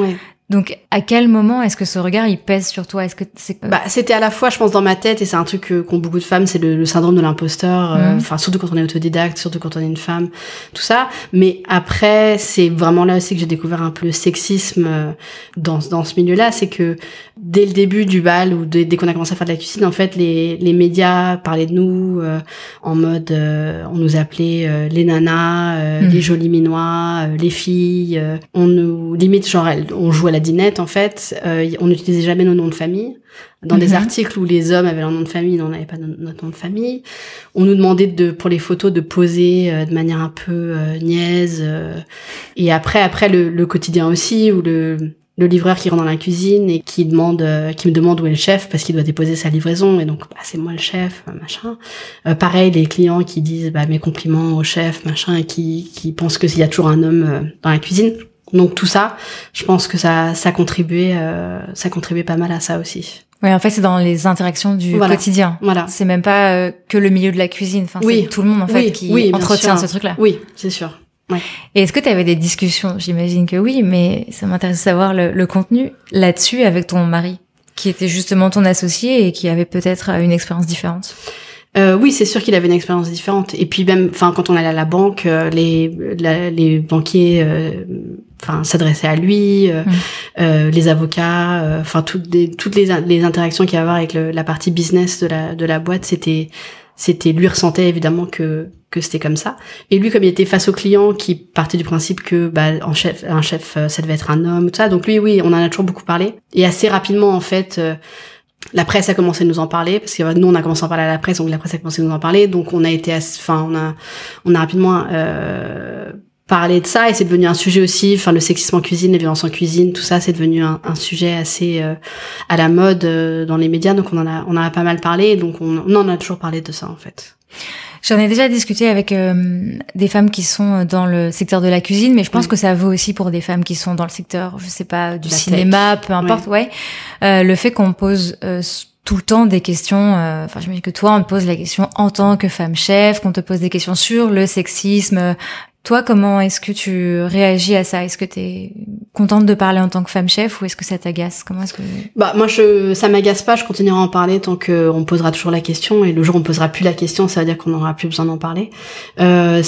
Donc, à quel moment est-ce que ce regard, il pèse sur toi? Est-ce que c'est... Bah, c'était à la fois, je pense, dans ma tête, et c'est un truc que, qu'ont beaucoup de femmes, c'est le, le syndrome de l'imposteur, enfin, mmh. euh, surtout quand on est autodidacte, surtout quand on est une femme, tout ça. Mais après, c'est vraiment là aussi que j'ai découvert un peu le sexisme euh, dans, dans ce milieu-là, c'est que dès le début du bal, ou dès, dès qu'on a commencé à faire de la cuisine, en fait, les, les médias parlaient de nous euh, en mode, euh, on nous appelait euh, les nanas, euh, mmh. les jolies minois, euh, les filles, euh, on nous limite, genre, on joue à la dinette, en fait, euh, on n'utilisait jamais nos noms de famille. Dans mm-hmm. des articles où les hommes avaient leur nom de famille, on n'avait pas notre nom de famille. On nous demandait de, pour les photos, de poser euh, de manière un peu euh, niaise. Euh, et après, après le, le quotidien aussi, où le, le livreur qui rentre dans la cuisine et qui demande, euh, qui me demande où est le chef parce qu'il doit déposer sa livraison. Et donc, bah, c'est moi le chef, machin. Euh, pareil, les clients qui disent bah, mes compliments au chef, machin, et qui, qui pensent qu'il y a toujours un homme euh, dans la cuisine. Donc tout ça, je pense que ça, ça contribuait, euh, ça contribuait pas mal à ça aussi. Oui, en fait, c'est dans les interactions du voilà. quotidien. Voilà. C'est même pas euh, que le milieu de la cuisine. Enfin, oui. c'est tout le monde en fait oui. qui oui, entretient sûr. ce truc-là. Oui, c'est sûr. Ouais. Et est-ce que tu avais des discussions? J'imagine que oui, mais ça m'intéresse de savoir le, le contenu là-dessus avec ton mari, qui était justement ton associé et qui avait peut-être une expérience différente. Euh, oui, c'est sûr qu'il avait une expérience différente. Et puis même, enfin, quand on allait à la banque, euh, les la, les banquiers, enfin, euh, s'adressaient à lui, euh, mmh. euh, les avocats, enfin, euh, toutes les toutes les les interactions qu'il y avait avec le, la partie business de la de la boîte, c'était c'était lui ressentait évidemment que que c'était comme ça. Et lui, comme il était face aux clients qui partaient du principe que bah un chef un chef ça devait être un homme, tout ça. Donc lui, oui, on en a toujours beaucoup parlé. Et assez rapidement, en fait. Euh, La presse a commencé à nous en parler parce que nous on a commencé à en parler à la presse, donc la presse a commencé à nous en parler, donc on a été, enfin on a on a rapidement euh, parlé de ça et c'est devenu un sujet aussi. Enfin le sexisme en cuisine, les violences en cuisine, tout ça c'est devenu un, un sujet assez euh, à la mode euh, dans les médias, donc on en a on en a pas mal parlé, donc on, on en a toujours parlé de ça en fait. J'en ai déjà discuté avec euh, des femmes qui sont dans le secteur de la cuisine, mais je pense oui. que ça vaut aussi pour des femmes qui sont dans le secteur, je sais pas, du la cinéma, tech. peu importe, ouais. ouais. Euh, le fait qu'on pose euh, tout le temps des questions, enfin, euh, j'imagine que toi, on te pose la question en tant que femme chef, qu'on te pose des questions sur le sexisme. Toi, comment est-ce que tu réagis à ça? Est-ce que t'es contente de parler en tant que femme chef ou est-ce que ça t'agace? Comment est-ce que... Bah, moi, je, ça m'agace pas, je continuerai à en parler tant qu'on posera toujours la question et le jour où on posera plus la question, ça veut dire qu'on n'aura plus besoin d'en parler. Euh,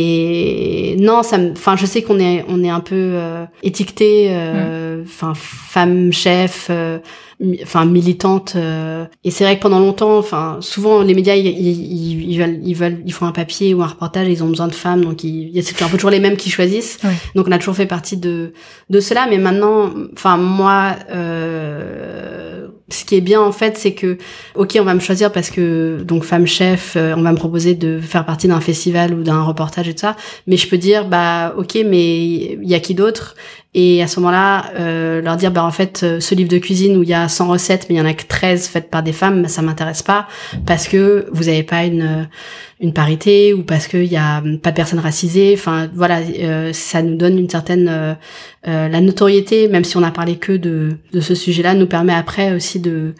c'est, non, ça me, enfin, je sais qu'on est, on est un peu, euh, étiqueté, euh, enfin, mmh. femme chef, euh, enfin militante euh, et c'est vrai que pendant longtemps enfin souvent les médias ils, ils, ils veulent ils veulent ils font un papier ou un reportage, ils ont besoin de femmes, donc ils, c'est un peu toujours les mêmes qui choisissent. Oui. Donc on a toujours fait partie de de cela, mais maintenant enfin moi euh, ce qui est bien en fait c'est que ok on va me choisir parce que donc femme chef euh, on va me proposer de faire partie d'un festival ou d'un reportage et tout ça, mais je peux dire bah ok mais il y a qui d'autre. Et à ce moment-là, euh, leur dire, bah en fait, ce livre de cuisine où il y a cent recettes, mais il y en a que treize faites par des femmes, bah, ça m'intéresse pas parce que vous n'avez pas une une parité ou parce qu'il y a pas de personnes racisées. Enfin, voilà, euh, ça nous donne une certaine euh, euh, la notoriété, même si on a parlé que de de ce sujet-là, nous permet après aussi de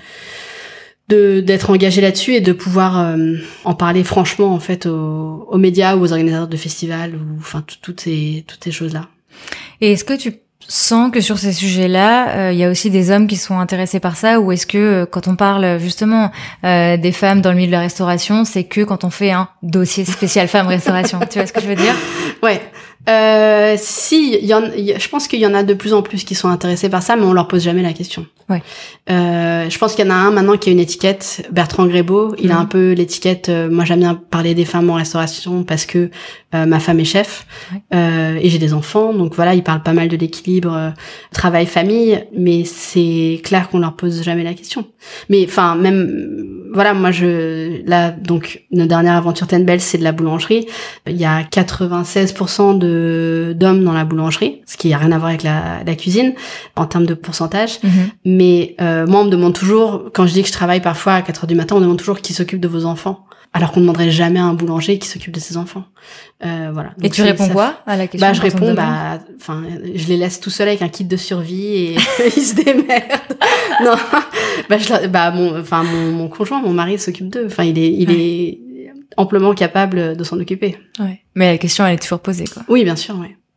de d'être engagé là-dessus et de pouvoir euh, en parler franchement en fait aux, aux médias ou aux organisateurs de festivals ou enfin toutes ces toutes ces choses-là. Et est-ce que tu sens que sur ces sujets-là, il euh, y a aussi des hommes qui sont intéressés par ça, ou est-ce que euh, quand on parle justement euh, des femmes dans le milieu de la restauration, c'est que quand on fait un dossier spécial femmes restauration, tu vois ce que je veux dire? Ouais. Euh, si, il y en, y, je pense qu'il y en a de plus en plus qui sont intéressés par ça, mais on leur pose jamais la question. Ouais. Euh, je pense qu'il y en a un maintenant qui a une étiquette, Bertrand Grébeau. Il mmh. a un peu l'étiquette. Euh, moi, j'aime bien parler des femmes en restauration parce que euh, ma femme est chef ouais. euh, et j'ai des enfants. Donc voilà, il parle pas mal de l'équilibre euh, travail-famille, mais c'est clair qu'on leur pose jamais la question. Mais enfin, même voilà, moi je là donc notre dernière aventure Ten Bells, c'est de la boulangerie. Il y a quatre-vingt-seize pour cent de d'hommes dans la boulangerie, ce qui a rien à voir avec la, la cuisine en termes de pourcentage. Mmh. Mais euh, moi, on me demande toujours, quand je dis que je travaille parfois à quatre heures du matin, on me demande toujours qui s'occupe de vos enfants, alors qu'on ne demanderait jamais à un boulanger qui s'occupe de ses enfants. Euh, voilà. Donc, et tu réponds quoi à la question? Bah, je réponds, bah, enfin, je les laisse tout seuls avec un kit de survie et ils se démerdent. Non, bah, je, bah, mon, enfin, mon, mon conjoint, mon mari s'occupe d'eux. Enfin, il est, il ouais. est amplement capable de s'en occuper. Ouais. Mais la question, elle est toujours posée, quoi. Oui, bien sûr, ouais.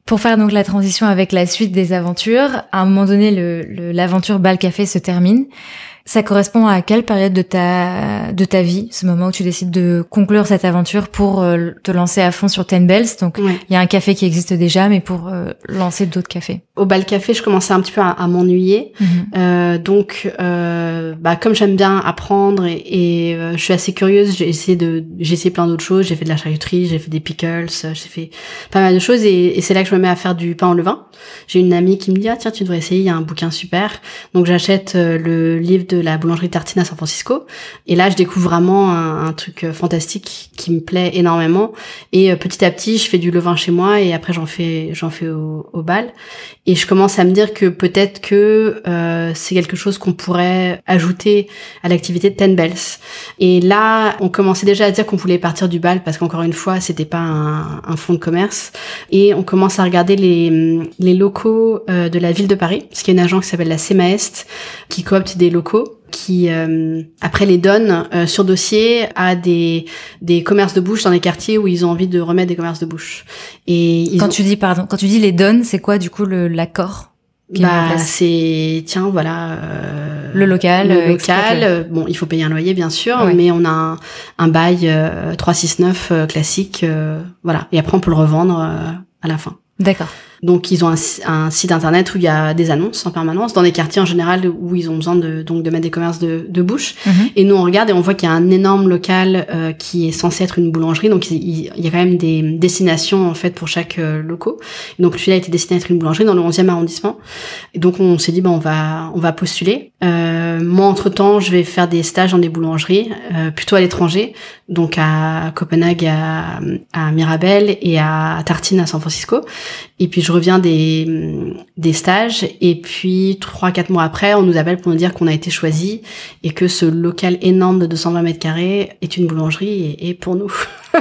Pour faire donc la transition avec la suite des aventures, à un moment donné, le, le, l'aventure Bal Café se termine. Ça correspond à quelle période de ta de ta vie, ce moment où tu décides de conclure cette aventure pour euh, te lancer à fond sur Ten Bells? Donc, il ouais. y a un café qui existe déjà, mais pour euh, lancer d'autres cafés. Au Bal Café, je commençais un petit peu à, à m'ennuyer. Mm-hmm. Euh, donc, euh, bah, comme j'aime bien apprendre et, et euh, je suis assez curieuse, j'ai essayé de, j'ai essayé plein d'autres choses. J'ai fait de la charcuterie, j'ai fait des pickles, j'ai fait pas mal de choses et, et c'est là que je me mets à faire du pain au levain. J'ai une amie qui me dit ah tiens tu devrais essayer, il y a un bouquin super. Donc j'achète euh, le livre de la boulangerie Tartine à San Francisco et là je découvre vraiment un, un truc fantastique qui me plaît énormément et euh, petit à petit je fais du levain chez moi et après j'en fais j'en fais au, au bal et je commence à me dire que peut-être que euh, c'est quelque chose qu'on pourrait ajouter à l'activité de Ten Bells. Et là on commençait déjà à dire qu'on voulait partir du bal parce qu'encore une fois c'était pas un, un fonds de commerce et on commence à regarder les, les locaux euh, de la ville de Paris parce qu'il y a une agence qui s'appelle la Semaest qui coopte des locaux qui euh, après les donne euh, sur dossier à des des commerces de bouche dans les quartiers où ils ont envie de remettre des commerces de bouche. Et ils quand ont... tu dis pardon, quand tu dis les donne, c'est quoi du coup le l'accord? Bah c'est tiens voilà euh, le local le local euh, bon il faut payer un loyer bien sûr ouais. mais on a un, un bail euh, trois cent soixante-neuf euh, classique euh, voilà et après on peut le revendre euh, à la fin. D'accord. Donc ils ont un, un site internet où il y a des annonces en permanence dans des quartiers en général où ils ont besoin de donc de mettre des commerces de, de bouche. Mm-hmm. Et nous on regarde et on voit qu'il y a un énorme local euh, qui est censé être une boulangerie. Donc il, il y a quand même des destinations en fait pour chaque euh, locaux. Et donc celui-là a été destiné à être une boulangerie dans le onzième arrondissement. Et donc on s'est dit bah on va on va postuler. Euh, moi entre temps je vais faire des stages dans des boulangeries euh, plutôt à l'étranger. Donc à Copenhague, à, à Mirabel et à Tartine à San Francisco. Et puis je reviens des des stages et puis trois quatre mois après on nous appelle pour nous dire qu'on a été choisi et que ce local énorme de deux cent vingt mètres carrés est une boulangerie et, et pour nous.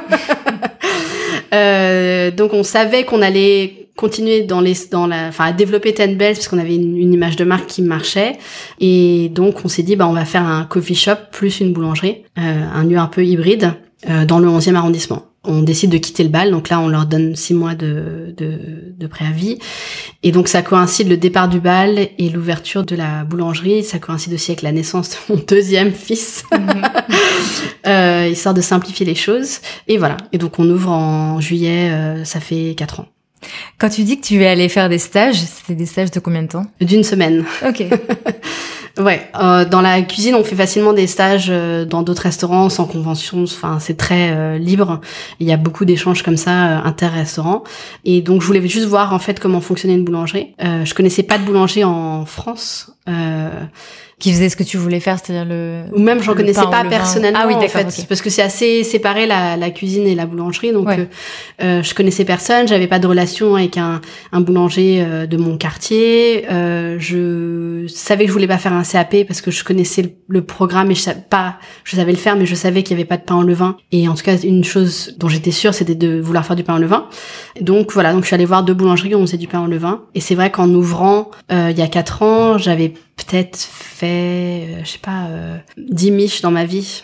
euh, donc on savait qu'on allait continuer dans les dans la enfin à développer Ten Bells parce qu'on avait une, une image de marque qui marchait et donc on s'est dit bah on va faire un coffee shop plus une boulangerie, euh, un lieu un peu hybride euh, dans le onzième arrondissement. On décide de quitter le bal, donc là on leur donne six mois de, de, de préavis. Et donc ça coïncide le départ du bal et l'ouverture de la boulangerie. Ça coïncide aussi avec la naissance de mon deuxième fils, mm-hmm. euh, histoire de simplifier les choses. Et voilà. Et donc on ouvre en juillet, euh, ça fait quatre ans. Quand tu dis que tu es allé faire des stages, c'était des stages de combien de temps? D'une semaine. Ok. Ouais, euh, dans la cuisine, on fait facilement des stages euh, dans d'autres restaurants sans convention. Enfin, c'est très euh, libre. Il y a beaucoup d'échanges comme ça euh, inter-restaurants. Et donc, je voulais juste voir en fait comment fonctionnait une boulangerie. Euh, je connaissais pas de boulanger en France. Euh, qui faisait ce que tu voulais faire, c'est-à-dire le ou même j'en connaissais pas personnellement ah oui, en fait okay. parce que c'est assez séparé la, la cuisine et la boulangerie donc ouais. euh, euh, je connaissais personne, j'avais pas de relation avec un, un boulanger euh, de mon quartier, euh, je savais que je voulais pas faire un C A P parce que je connaissais le, le programme et je savais pas je savais le faire mais je savais qu'il y avait pas de pain au levain et en tout cas une chose dont j'étais sûre c'était de vouloir faire du pain au levain. Donc voilà, donc je suis allée voir deux boulangeries où on faisait du pain au levain et c'est vrai qu'en ouvrant euh, il y a quatre ans, j'avais peut-être fait, euh, je sais pas, euh, dix miches dans ma vie.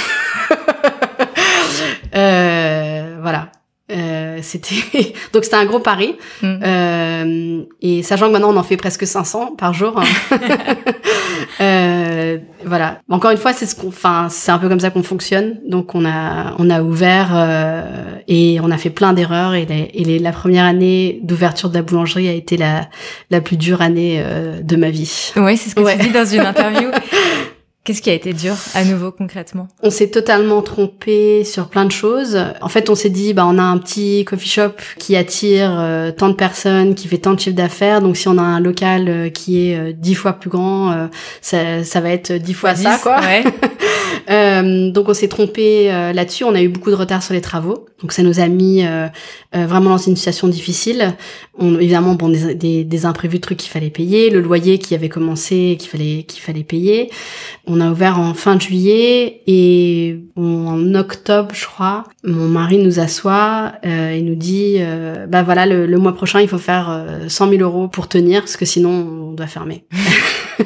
euh, voilà. Euh, c'était donc c'était un gros pari. Mm. Euh, et sachant que maintenant on en fait presque cinq cents par jour. Hein. euh, voilà. Encore une fois, c'est ce qu'on, enfin, c'est un peu comme ça qu'on fonctionne. Donc on a on a ouvert euh, et on a fait plein d'erreurs et, les, et les, la première année d'ouverture de la boulangerie a été la la plus dure année euh, de ma vie. Oui, c'est ce que ouais. tu dis dans une interview. Qu'est-ce qui a été dur, à nouveau, concrètement? On s'est totalement trompé sur plein de choses. En fait, on s'est dit, bah, on a un petit coffee shop qui attire euh, tant de personnes, qui fait tant de chiffre d'affaires. Donc, si on a un local euh, qui est euh, dix fois plus grand, euh, ça, ça va être dix fois ça, quoi. Ouais. euh, donc, on s'est trompé euh, là-dessus. On a eu beaucoup de retard sur les travaux. Donc, ça nous a mis euh, euh, vraiment dans une situation difficile. On, évidemment, bon, des, des, des imprévus, trucs qu'il fallait payer, le loyer qui avait commencé, qu'il fallait, qu'il fallait payer. On a ouvert en fin de juillet et en octobre, je crois, mon mari nous assoit euh, et nous dit euh, bah voilà, le, le mois prochain, il faut faire euh, cent mille euros pour tenir parce que sinon, on doit fermer.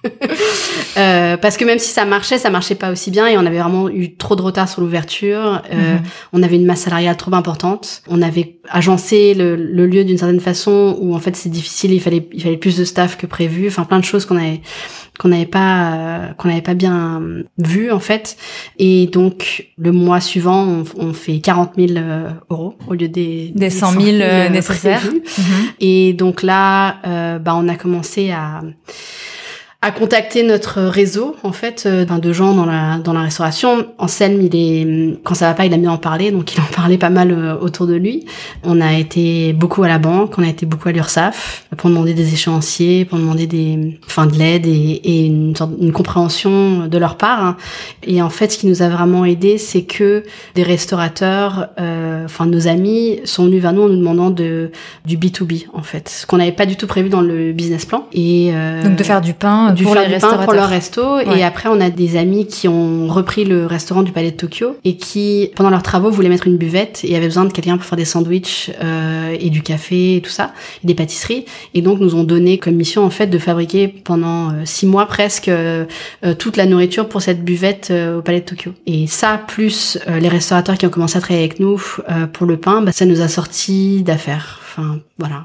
euh, parce que même si ça marchait, ça marchait pas aussi bien et on avait vraiment eu trop de retard sur l'ouverture. Euh, mm-hmm. On avait une masse salariale trop importante. On avait agencé le, le lieu d'une certaine façon où en fait c'est difficile. Il fallait il fallait plus de staff que prévu. Enfin plein de choses qu'on avait qu'on n'avait pas euh, qu'on n'avait pas bien vu en fait. Et donc le mois suivant, on, on fait quarante mille euh, euros au lieu des des cent mille euh, nécessaires. Mm-hmm. Et donc là, euh, bah on a commencé à à contacter notre réseau en fait euh, de gens dans la dans la restauration. Anselme, il est quand ça va pas, il a mis en parler, donc il en parlait pas mal euh, autour de lui. On a été beaucoup à la banque, on a été beaucoup à l'URSSAF pour demander des échéanciers, pour demander des enfin de l'aide et, et une sorte une compréhension de leur part. Hein. Et en fait, ce qui nous a vraiment aidé, c'est que des restaurateurs, euh, enfin nos amis, sont venus vers nous en nous demandant de du B deux B en fait, ce qu'on n'avait pas du tout prévu dans le business plan. Et euh, donc de faire du pain. Du pour faire les du pain pour leur resto. Ouais. Et après, on a des amis qui ont repris le restaurant du Palais de Tokyo et qui, pendant leurs travaux, voulaient mettre une buvette et avaient besoin de quelqu'un pour faire des sandwichs euh, et du café et tout ça, et des pâtisseries. Et donc, nous ont donné comme mission, en fait, de fabriquer pendant euh, six mois presque euh, euh, toute la nourriture pour cette buvette euh, au Palais de Tokyo. Et ça, plus euh, les restaurateurs qui ont commencé à travailler avec nous euh, pour le pain, bah, ça nous a sorti d'affaires. Enfin, voilà.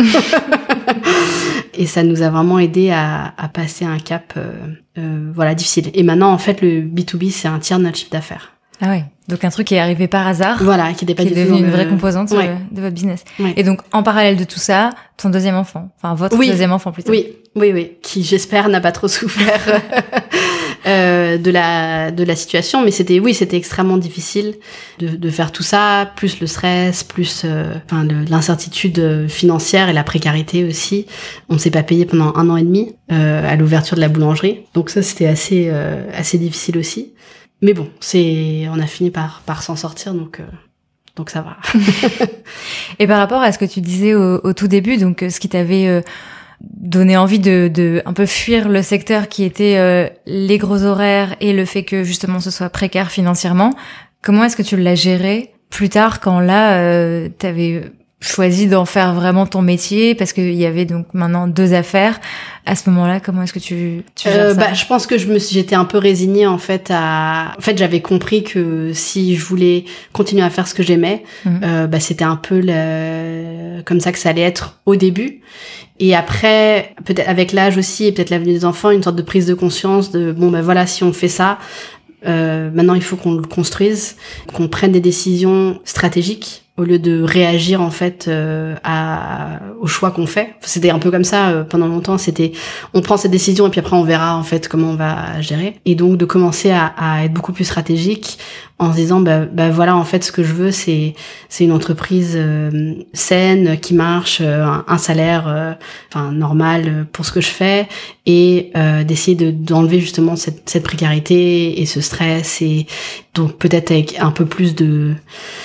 Et ça nous a vraiment aidé à, à passer un cap, euh, euh, voilà, difficile. Et maintenant, en fait, le B deux B, c'est un tiers de notre chiffre d'affaires. Ah ouais. Donc un truc qui est arrivé par hasard. Voilà, qui n'était pas qui du est tout devenu une le... vraie composante ouais. de, de votre business. Ouais. Et donc, en parallèle de tout ça, ton deuxième enfant. Enfin, votre oui. deuxième enfant plutôt. Oui, oui, oui. Qui, j'espère, n'a pas trop souffert euh, de la de la situation. Mais c'était, oui, c'était extrêmement difficile de, de faire tout ça, plus le stress, plus euh, enfin, de, de l'incertitude financière et la précarité aussi. On ne s'est pas payé pendant un an et demi euh, à l'ouverture de la boulangerie. Donc ça, c'était assez euh, assez difficile aussi. Mais bon, c'est, on a fini par par s'en sortir, donc euh, donc ça va. Et par rapport à ce que tu disais au, au tout début, donc ce qui t'avait euh, donné envie de, de un peu fuir le secteur qui était euh, les gros horaires et le fait que justement ce soit précaire financièrement, comment est-ce que tu l'as géré plus tard quand là euh, t'avais choisi d'en faire vraiment ton métier parce qu'il y avait donc maintenant deux affaires. À ce moment-là, comment est-ce que tu, tu gères euh, ça? Bah, je pense que je me suis, j'étais un peu résignée en fait à. En fait, j'avais compris que si je voulais continuer à faire ce que j'aimais, mmh. euh, bah c'était un peu le... comme ça que ça allait être au début. Et après, peut-être avec l'âge aussi et peut-être l'avenir des enfants, une sorte de prise de conscience de bon ben voilà, si on fait ça. Euh, maintenant, il faut qu'on le construise, qu'on prenne des décisions stratégiques au lieu de réagir en fait euh, à au choix qu'on fait. C'était un peu comme ça euh, pendant longtemps. C'était on prend cette décision et puis après on verra en fait comment on va gérer. Et donc de commencer à, à être beaucoup plus stratégique en se disant bah, bah voilà en fait ce que je veux c'est c'est une entreprise euh, saine qui marche, euh, un, un salaire euh, enfin normal pour ce que je fais et euh, d'essayer de d'enlever justement cette cette précarité et ce stress et donc peut-être avec un peu plus de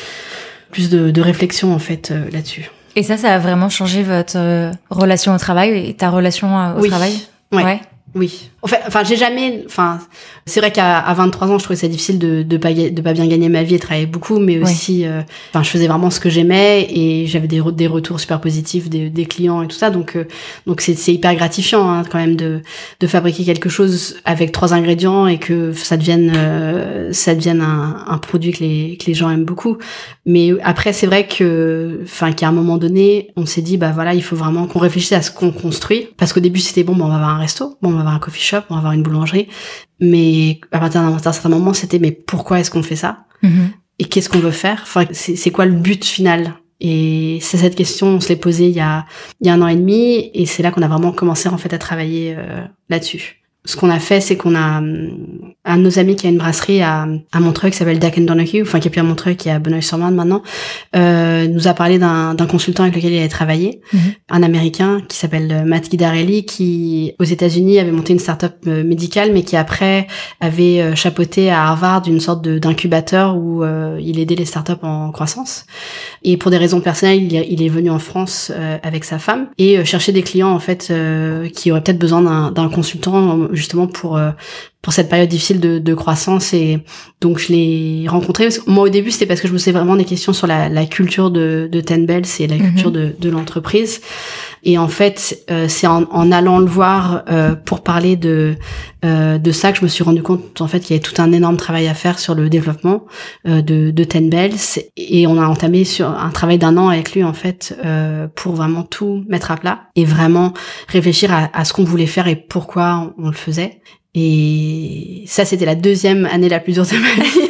plus de, de réflexion en fait euh, là-dessus. Et ça, ça a vraiment changé votre euh, relation au travail et ta relation euh, au oui. travail? Ouais. ouais. Oui. En fait, enfin, j'ai jamais, enfin, c'est vrai qu'à à vingt-trois ans, je trouvais ça difficile de de pas de pas bien gagner ma vie et travailler beaucoup, mais aussi, enfin, euh, je faisais vraiment ce que j'aimais et j'avais des des retours super positifs des des clients et tout ça, donc euh, donc c'est c'est hyper gratifiant hein, quand même de de fabriquer quelque chose avec trois ingrédients et que ça devienne euh, ça devienne un un produit que les que les gens aiment beaucoup. Mais après, c'est vrai que, enfin, qu'à un moment donné, on s'est dit, bah voilà, il faut vraiment qu'on réfléchisse à ce qu'on construit, parce qu'au début c'était bon, bah, on va avoir un resto, bon, on va avoir un coffee shop, on va avoir une boulangerie, mais à partir d'un certain moment, c'était mais pourquoi est-ce qu'on fait ça mm-hmm. et qu'est-ce qu'on veut faire? Enfin, c'est, c'est quoi le but final? Et c'est cette question, on se l'est posée il y a il y a un an et demi, et c'est là qu'on a vraiment commencé en fait à travailler euh, là-dessus. Ce qu'on a fait, c'est qu'on a un de nos amis qui a une brasserie à, à Montreuil qui s'appelle Duck and Donoghue, enfin qui est plus à Montreuil, qui est à Bonneuil-sur-Marne maintenant, euh, nous a parlé d'un, d'un consultant avec lequel il avait travaillé, mm-hmm. un Américain qui s'appelle Matt Guidarelli, qui aux États-Unis avait monté une start-up médicale, mais qui après avait chapeauté à Harvard une sorte de, d'incubateur où euh, il aidait les start-up en croissance. Et pour des raisons personnelles, il est, il est venu en France euh, avec sa femme et euh, chercher des clients en fait euh, qui auraient peut-être besoin d'un, d'un consultant justement pour euh, pour cette période difficile de, de croissance. Et donc je l'ai rencontré. Moi au début c'était parce que je me posais vraiment des questions sur la, la culture de, de Ten Bells et la culture mm-hmm. de, de l'entreprise. Et en fait, euh, c'est en, en allant le voir euh, pour parler de euh, de ça que je me suis rendu compte en fait qu'il y avait tout un énorme travail à faire sur le développement euh, de, de Ten Bells. Et on a entamé sur un travail d'un an avec lui en fait euh, pour vraiment tout mettre à plat et vraiment réfléchir à, à ce qu'on voulait faire et pourquoi on, on le faisait. Et ça, c'était la deuxième année la plus dure de ma vie.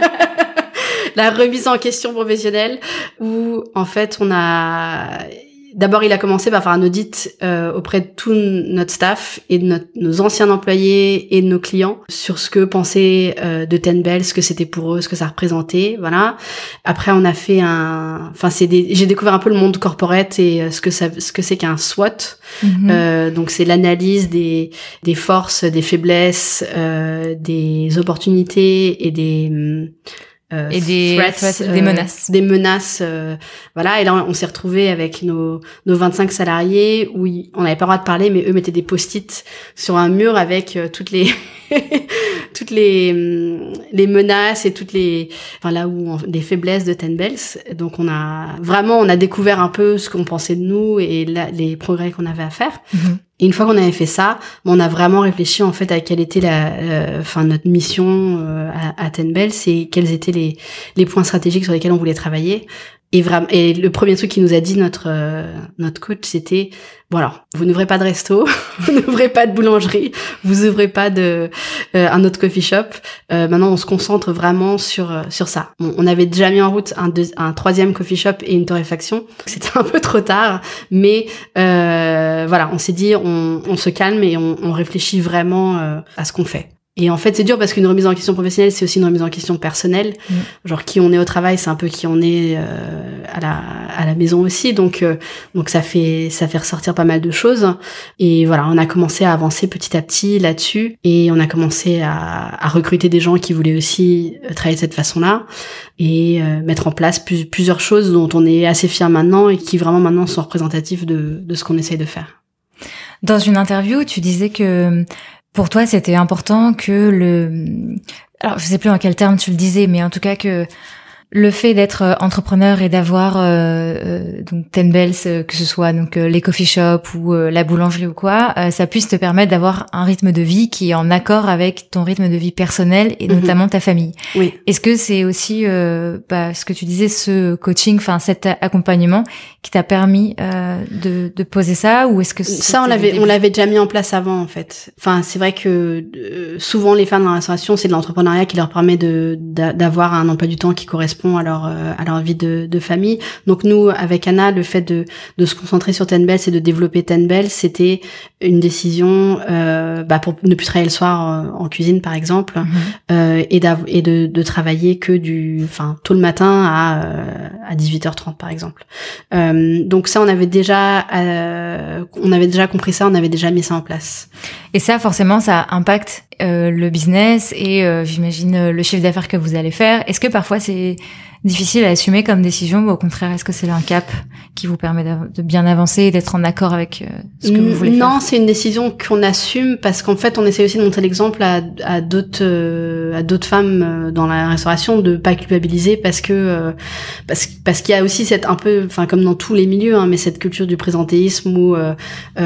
La remise en question professionnelle où en fait on a d'abord, il a commencé par faire un audit euh, auprès de tout notre staff et de notre, nos anciens employés et de nos clients sur ce que pensaient euh, de Ten Bells, ce que c'était pour eux, ce que ça représentait, voilà. Après, on a fait un, enfin, c'est des... j'ai découvert un peu le monde corporate et euh, ce que ça, ce que c'est qu'un SWOT. Mm-hmm. Euh, donc, c'est l'analyse des des forces, des faiblesses, euh, des opportunités et des Euh, et des, threats, euh, des menaces. Des menaces, euh, voilà. Et là, on s'est retrouvés avec nos, nos vingt-cinq salariés où y, on n'avait pas le droit de parler, mais eux mettaient des post-it sur un mur avec euh, toutes les toutes les les menaces et toutes les, enfin là où on, les faiblesses de Ten Bells. Donc on a vraiment, on a découvert un peu ce qu'on pensait de nous et la, les progrès qu'on avait à faire. Mm-hmm. Et une fois qu'on avait fait ça, on a vraiment réfléchi en fait à quelle était la, enfin euh, notre mission euh, à, à Ten Bells et quels étaient les les points stratégiques sur lesquels on voulait travailler. Et vraiment, et le premier truc qu'il nous a dit notre euh, notre coach, c'était bon alors, vous n'ouvrez pas de resto, vous n'ouvrez pas de boulangerie, vous ouvrez pas de euh, un autre coffee shop. Euh, maintenant, on se concentre vraiment sur euh, sur ça. Bon, on avait déjà mis en route un deux, un troisième coffee shop et une torréfaction. C'était un peu trop tard, mais euh, voilà, on s'est dit on on se calme et on, on réfléchit vraiment euh, à ce qu'on fait. Et en fait, c'est dur parce qu'une remise en question professionnelle, c'est aussi une remise en question personnelle. Mmh. Genre, qui on est au travail, c'est un peu qui on est euh, à la à la maison aussi. Donc, euh, donc ça fait ça fait ressortir pas mal de choses. Et voilà, on a commencé à avancer petit à petit là-dessus. Et on a commencé à, à recruter des gens qui voulaient aussi travailler de cette façon-là et euh, mettre en place plus, plusieurs choses dont on est assez fiers maintenant et qui vraiment maintenant sont représentatifs de de ce qu'on essaye de faire. Dans une interview, tu disais que pour toi, c'était important que le... Alors, je sais plus en quel terme tu le disais, mais en tout cas que le fait d'être entrepreneur et d'avoir euh, euh, donc Ten Bells, euh, que ce soit donc euh, les coffee shops ou euh, la boulangerie ou quoi, euh, ça puisse te permettre d'avoir un rythme de vie qui est en accord avec ton rythme de vie personnel et mm-hmm. notamment ta famille. Oui. Est-ce que c'est aussi euh, bah, ce que tu disais, ce coaching, enfin cet accompagnement qui t'a permis euh, de, de poser ça, ou est-ce que ça on l'avait on l'avait déjà mis en place avant en fait. Enfin c'est vrai que euh, souvent les femmes dans la restauration, c'est de l'entrepreneuriat qui leur permet de d'avoir un emploi du temps qui correspond à leur euh, à leur vie de, de famille. Donc nous avec Anna, le fait de de se concentrer sur Ten Bells et de développer Ten Bells, c'était une décision euh, bah pour ne plus travailler le soir euh, en cuisine par exemple, mm-hmm. euh, et d'av- et de de travailler que du enfin tôt le matin à euh, à dix-huit heures trente par exemple. Euh, donc ça on avait déjà euh, on avait déjà compris ça, on avait déjà mis ça en place. Et ça forcément ça impacte euh, le business et euh, j'imagine le chiffre d'affaires que vous allez faire. Est-ce que parfois c'est difficile à assumer comme décision, ou au contraire, est-ce que c'est un cap qui vous permet de bien avancer et d'être en accord avec euh, ce que vous voulez non, faire? Non, c'est une décision qu'on assume parce qu'en fait, on essaie aussi de montrer l'exemple à, à d'autres euh, à d'autres femmes dans la restauration, de pas culpabiliser parce que euh, parce parce qu'il y a aussi cette un peu, enfin comme dans tous les milieux, hein, mais cette culture du présentéisme où euh,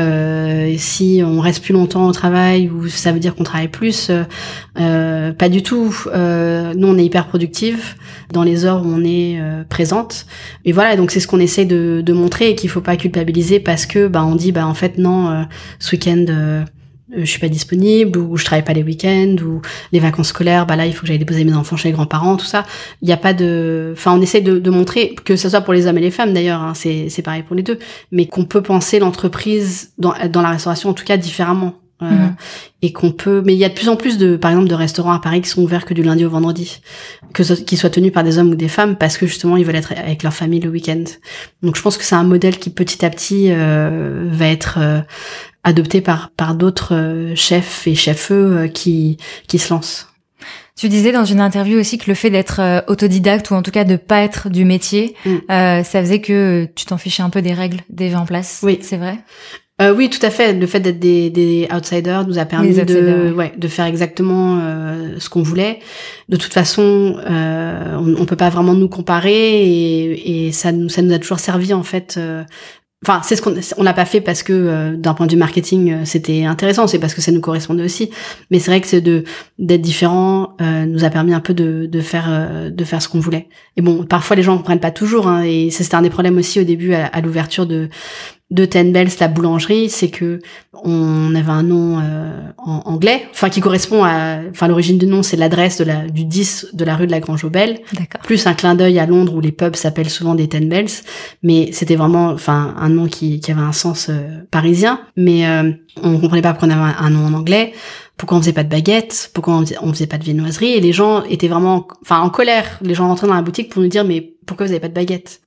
euh, si on reste plus longtemps au travail, ou ça veut dire qu'on travaille plus, euh, euh, pas du tout. Euh, nous, on est hyper productifs dans les heures où on est euh, présente. Et voilà, donc c'est ce qu'on essaie de, de montrer, et qu'il faut pas culpabiliser parce que bah on dit bah en fait non, euh, ce week-end euh, je suis pas disponible, ou je travaille pas les week-ends, ou les vacances scolaires, bah là il faut que j'aille déposer mes enfants chez les grands-parents, tout ça. Il y a pas de, enfin on essaie de, de montrer, que ce soit pour les hommes et les femmes d'ailleurs, hein, c'est c'est pareil pour les deux, mais qu'on peut penser l'entreprise dans dans la restauration en tout cas différemment. Euh, mmh. Et qu'on peut, mais il y a de plus en plus de, par exemple, de restaurants à Paris qui sont ouverts que du lundi au vendredi, que ce, qui soient tenus par des hommes ou des femmes, parce que justement ils veulent être avec leur famille le week-end. Donc je pense que c'est un modèle qui petit à petit euh, va être euh, adopté par par d'autres euh, chefs et chefs-eux euh, qui qui se lancent. Tu disais dans une interview aussi que le fait d'être euh, autodidacte, ou en tout cas de pas être du métier, mmh. euh, ça faisait que tu t'en fichais un peu des règles déjà en place. Oui, c'est vrai. Euh, oui, tout à fait. Le fait d'être des, des outsiders nous a permis de, ouais, de faire exactement euh, ce qu'on voulait. De toute façon, euh, on, on peut pas vraiment nous comparer et, et ça nous, ça nous a toujours servi en fait. Euh, Enfin, c'est ce qu'on on l'a pas fait parce que euh, d'un point de vue marketing, euh, c'était intéressant. C'est parce que ça nous correspondait aussi. Mais c'est vrai que c'est de d'être différent euh, nous a permis un peu de de faire euh, de faire ce qu'on voulait. Et bon, parfois les gens comprennent pas toujours. Hein, et ça, c'était un des problèmes aussi au début à, à l'ouverture de de Ten Bells, la boulangerie, c'est que on avait un nom euh, en anglais, enfin qui correspond à, enfin l'origine du nom, c'est l'adresse de la du dix de la rue de la Grange-aux-Belles, plus un clin d'œil à Londres où les pubs s'appellent souvent des Ten Bells, mais c'était vraiment, enfin un nom qui, qui avait un sens euh, parisien, mais euh, on comprenait pas pourquoi on avait un, un nom en anglais. Pourquoi on faisait pas de baguettes, pourquoi on faisait, on faisait pas de viennoiserie, et les gens étaient vraiment, enfin en colère. Les gens rentraient dans la boutique pour nous dire mais pourquoi vous avez pas de baguettes?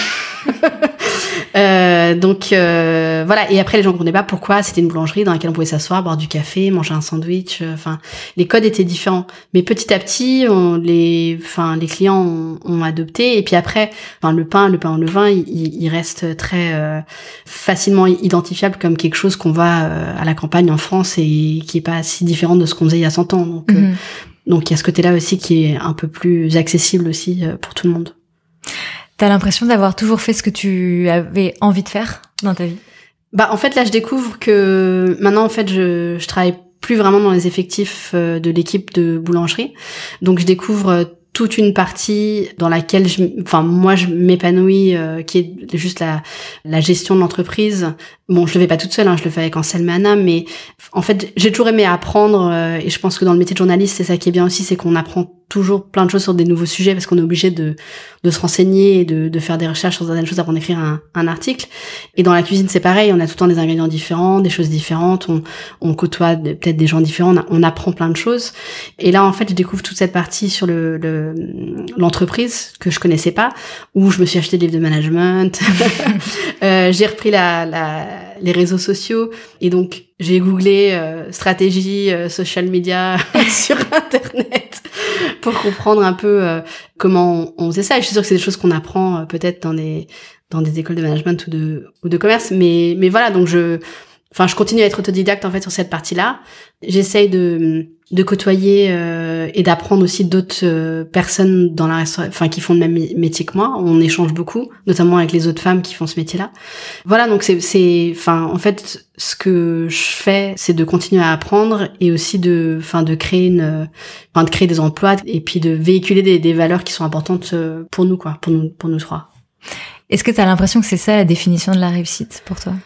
Euh, donc euh, voilà, et après les gens comprenaient pas pourquoi c'était une boulangerie dans laquelle on pouvait s'asseoir, boire du café, manger un sandwich, enfin euh, les codes étaient différents, mais petit à petit on les enfin les clients ont, ont adopté, et puis après enfin le pain le pain au levain il, il reste très euh, facilement identifiable comme quelque chose qu'on va euh, à la campagne en France et qui est pas si différent de ce qu'on faisait il y a cent ans, donc mm-hmm. euh, donc il y a ce côté-là aussi qui est un peu plus accessible aussi euh, pour tout le monde. T'as l'impression d'avoir toujours fait ce que tu avais envie de faire dans ta vie? Bah en fait là je découvre que maintenant en fait je je travaille plus vraiment dans les effectifs de l'équipe de boulangerie. Donc je découvre toute une partie dans laquelle je enfin moi je m'épanouis euh, qui est juste la la gestion de l'entreprise. Bon, je le fais pas toute seule, hein, je le fais avec Anselme et Anna, mais en fait, j'ai toujours aimé apprendre euh, et je pense que dans le métier de journaliste, c'est ça qui est bien aussi, c'est qu'on apprend toujours plein de choses sur des nouveaux sujets parce qu'on est obligé de de se renseigner et de de faire des recherches sur certaines choses avant d'écrire un, un article. Et dans la cuisine, c'est pareil, on a tout le temps des ingrédients différents, des choses différentes, on on côtoie peut-être des gens différents, on, a, on apprend plein de choses. Et là, en fait, je découvre toute cette partie sur le, le l'entreprise que je connaissais pas, où je me suis acheté des livres de management, euh, j'ai repris la la les réseaux sociaux et donc j'ai googlé euh, stratégie euh, social media sur internet pour comprendre un peu euh, comment on, on faisait ça. Et je suis sûre que c'est des choses qu'on apprend euh, peut-être dans des dans des écoles de management ou de ou de commerce, mais mais voilà, donc je enfin je continue à être autodidacte en fait sur cette partie-là. J'essaye de de côtoyer euh, et d'apprendre aussi d'autres euh, personnes dans la resta- enfin qui font le même métier que moi. On échange beaucoup, notamment avec les autres femmes qui font ce métier-là. Voilà, donc c'est c'est enfin en fait ce que je fais, c'est de continuer à apprendre et aussi de enfin de créer une enfin de créer des emplois et puis de véhiculer des des valeurs qui sont importantes pour nous quoi, pour nous pour nous trois. Est-ce que tu as l'impression que c'est ça la définition de la réussite pour toi?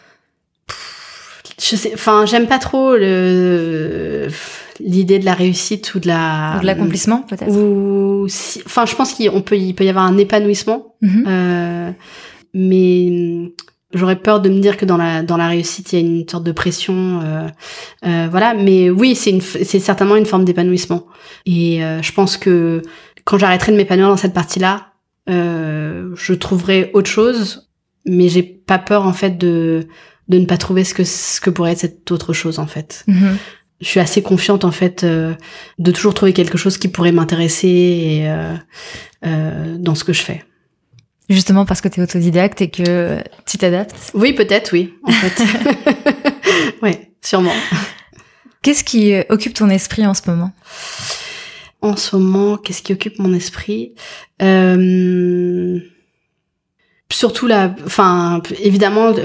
Je sais, enfin, j'aime pas trop le l'idée de la réussite ou de la ou de l'accomplissement peut-être. Ou si, enfin, je pense qu'on peut il peut y avoir un épanouissement, mm-hmm. euh, mais j'aurais peur de me dire que dans la dans la réussite il y a une sorte de pression, euh, euh, voilà. Mais oui, c'est une c'est certainement une forme d'épanouissement. Et euh, je pense que quand j'arrêterai de m'épanouir dans cette partie-là, euh, je trouverai autre chose, mais j'ai pas peur en fait de de ne pas trouver ce que ce que pourrait être cette autre chose en fait. Mm-hmm. Je suis assez confiante en fait euh, de toujours trouver quelque chose qui pourrait m'intéresser et, euh, euh, dans ce que je fais. Justement parce que tu es autodidacte et que tu t'adaptes. Oui, peut-être, oui, en fait. Oui, sûrement. Qu'est-ce qui occupe ton esprit en ce moment? En ce moment, qu'est-ce qui occupe mon esprit? Euh... Surtout la, enfin évidemment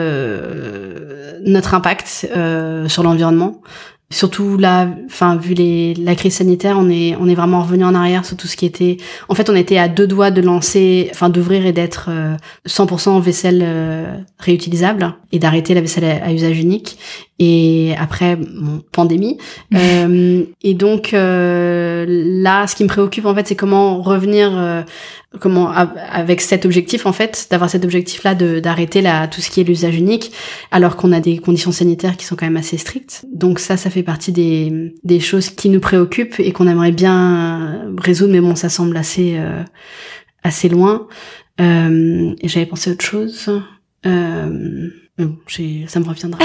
euh, notre impact euh, sur l'environnement. Surtout là, enfin vu les la crise sanitaire, on est on est vraiment revenu en arrière sur tout ce qui était. En fait, on était à deux doigts de lancer, enfin d'ouvrir et d'être euh, cent pour cent vaisselle euh, réutilisable et d'arrêter la vaisselle à, à usage unique. Et après, bon, pandémie. euh, et donc euh, là, ce qui me préoccupe en fait, c'est comment revenir, euh, comment avec cet objectif en fait, d'avoir cet objectif-là de d'arrêter là tout ce qui est l'usage unique, alors qu'on a des conditions sanitaires qui sont quand même assez strictes. Donc ça, ça fait partie des des choses qui nous préoccupent et qu'on aimerait bien résoudre, mais bon, ça semble assez euh, assez loin. Euh, et j'avais pensé à autre chose. Euh, Mais bon, j'ai, ça me reviendra.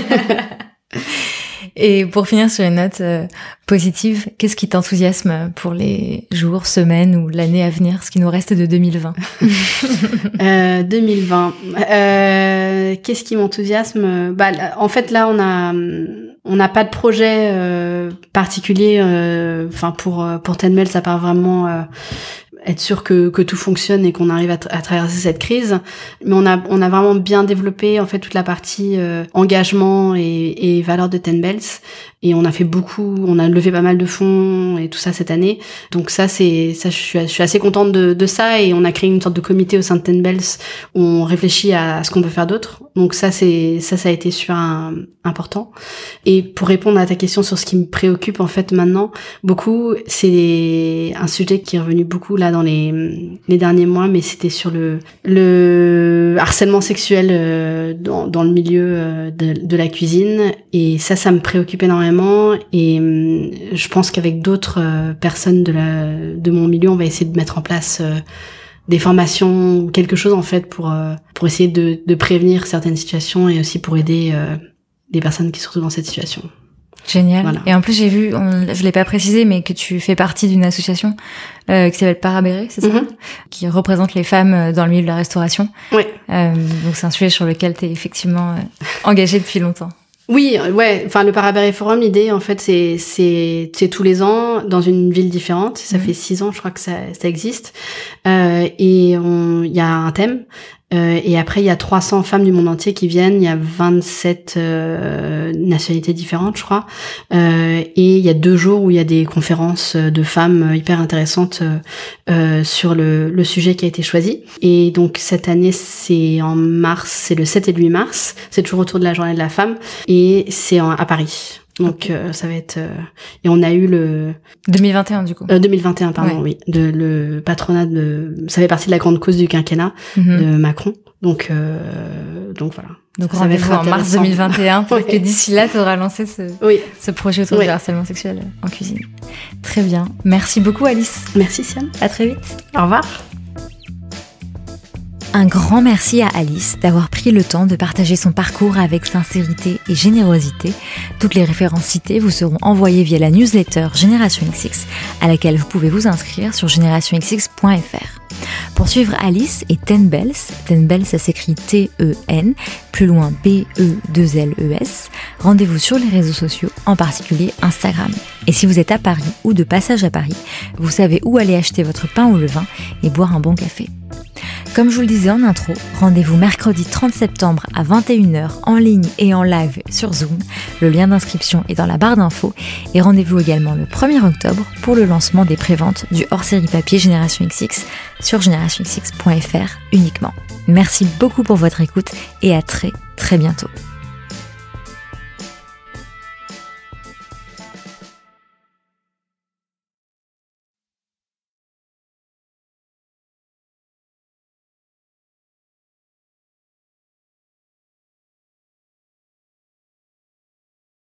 Et pour finir sur une note euh, positive, qu'est-ce qui t'enthousiasme pour les jours, semaines ou l'année à venir, ce qui nous reste de deux mille vingt? euh, deux mille vingt. Euh, Euh, qu'est-ce qui m'enthousiasme? Bah, en fait, là, on a, on n'a pas de projet euh, particulier. Enfin, euh, pour pour ten Bells, à part vraiment euh, être sûr que que tout fonctionne et qu'on arrive à, tra- à traverser cette crise. Mais on a on a vraiment bien développé en fait toute la partie euh, engagement et, et valeur de ten Bells. Et on a fait beaucoup, on a levé pas mal de fonds et tout ça cette année. Donc ça, c'est, ça, je suis, je suis assez contente de, de ça. Et on a créé une sorte de comité au sein de ten Bells où on réfléchit à, à ce qu'on peut faire d'autre. Donc ça, c'est, ça, ça a été super un, important. Et pour répondre à ta question sur ce qui me préoccupe en fait maintenant, beaucoup, c'est un sujet qui est revenu beaucoup là dans les, les derniers mois, mais c'était sur le, le harcèlement sexuel euh, dans, dans le milieu euh, de, de la cuisine. Et ça, ça me préoccupe énormément. Et hum, je pense qu'avec d'autres euh, personnes de la de mon milieu, on va essayer de mettre en place euh, des formations ou quelque chose en fait pour euh, pour essayer de de prévenir certaines situations et aussi pour aider euh, les personnes qui se retrouvent dans cette situation. Génial. Voilà. Et en plus, j'ai vu, on, je l'ai pas précisé, mais que tu fais partie d'une association euh, qui s'appelle Parabéré, c'est ça, mm-hmm. qui représente les femmes dans le milieu de la restauration. Oui. Euh, donc c'est un sujet sur lequel tu es effectivement euh, engagée depuis longtemps. Oui, ouais. Enfin, le Parabéré Forum, l'idée, en fait, c'est c'est c'est tous les ans dans une ville différente. Ça mmh. fait six ans, je crois que ça ça existe. Euh, et il y a un thème. Euh, et après, il y a trois cents femmes du monde entier qui viennent. Il y a vingt-sept euh, nationalités différentes, je crois. Euh, et il y a deux jours où il y a des conférences de femmes hyper intéressantes euh, sur le, le sujet qui a été choisi. Et donc, cette année, c'est en mars, c'est le sept et le huit mars. C'est toujours autour de la journée de la femme. Et c'est en, à Paris. Donc okay. euh, ça va être euh... et on a eu le deux mille vingt et un du coup. Euh, deux mille vingt et un pardon ouais. oui, de le patronat de ça fait partie de la grande cause du quinquennat mm-hmm. de Macron. Donc euh... donc voilà. Donc ça, rendez-vous en mars deux mille vingt et un peut-être ouais. que d'ici là tu auras lancé ce oui. ce projet autour oui. du harcèlement sexuel en cuisine. Très bien. Merci beaucoup Alice. Merci Siam. À très vite. Au revoir. Un grand merci à Alice d'avoir pris le temps de partager son parcours avec sincérité et générosité. Toutes les références citées vous seront envoyées via la newsletter Génération X X, à laquelle vous pouvez vous inscrire sur génération x x point f r. Pour suivre Alice et ten Bells, ten Bells ça s'écrit T E N, plus loin B E deux L E S, rendez-vous sur les réseaux sociaux, en particulier Instagram. Et si vous êtes à Paris ou de passage à Paris, vous savez où aller acheter votre pain ou le vin et boire un bon café. Comme je vous le disais en intro, rendez-vous mercredi trente septembre à vingt et une heures en ligne et en live sur Zoom. Le lien d'inscription est dans la barre d'infos. Et rendez-vous également le premier octobre pour le lancement des préventes du hors-série papier Génération X X sur génération x x point f r uniquement. Merci beaucoup pour votre écoute et à très très bientôt.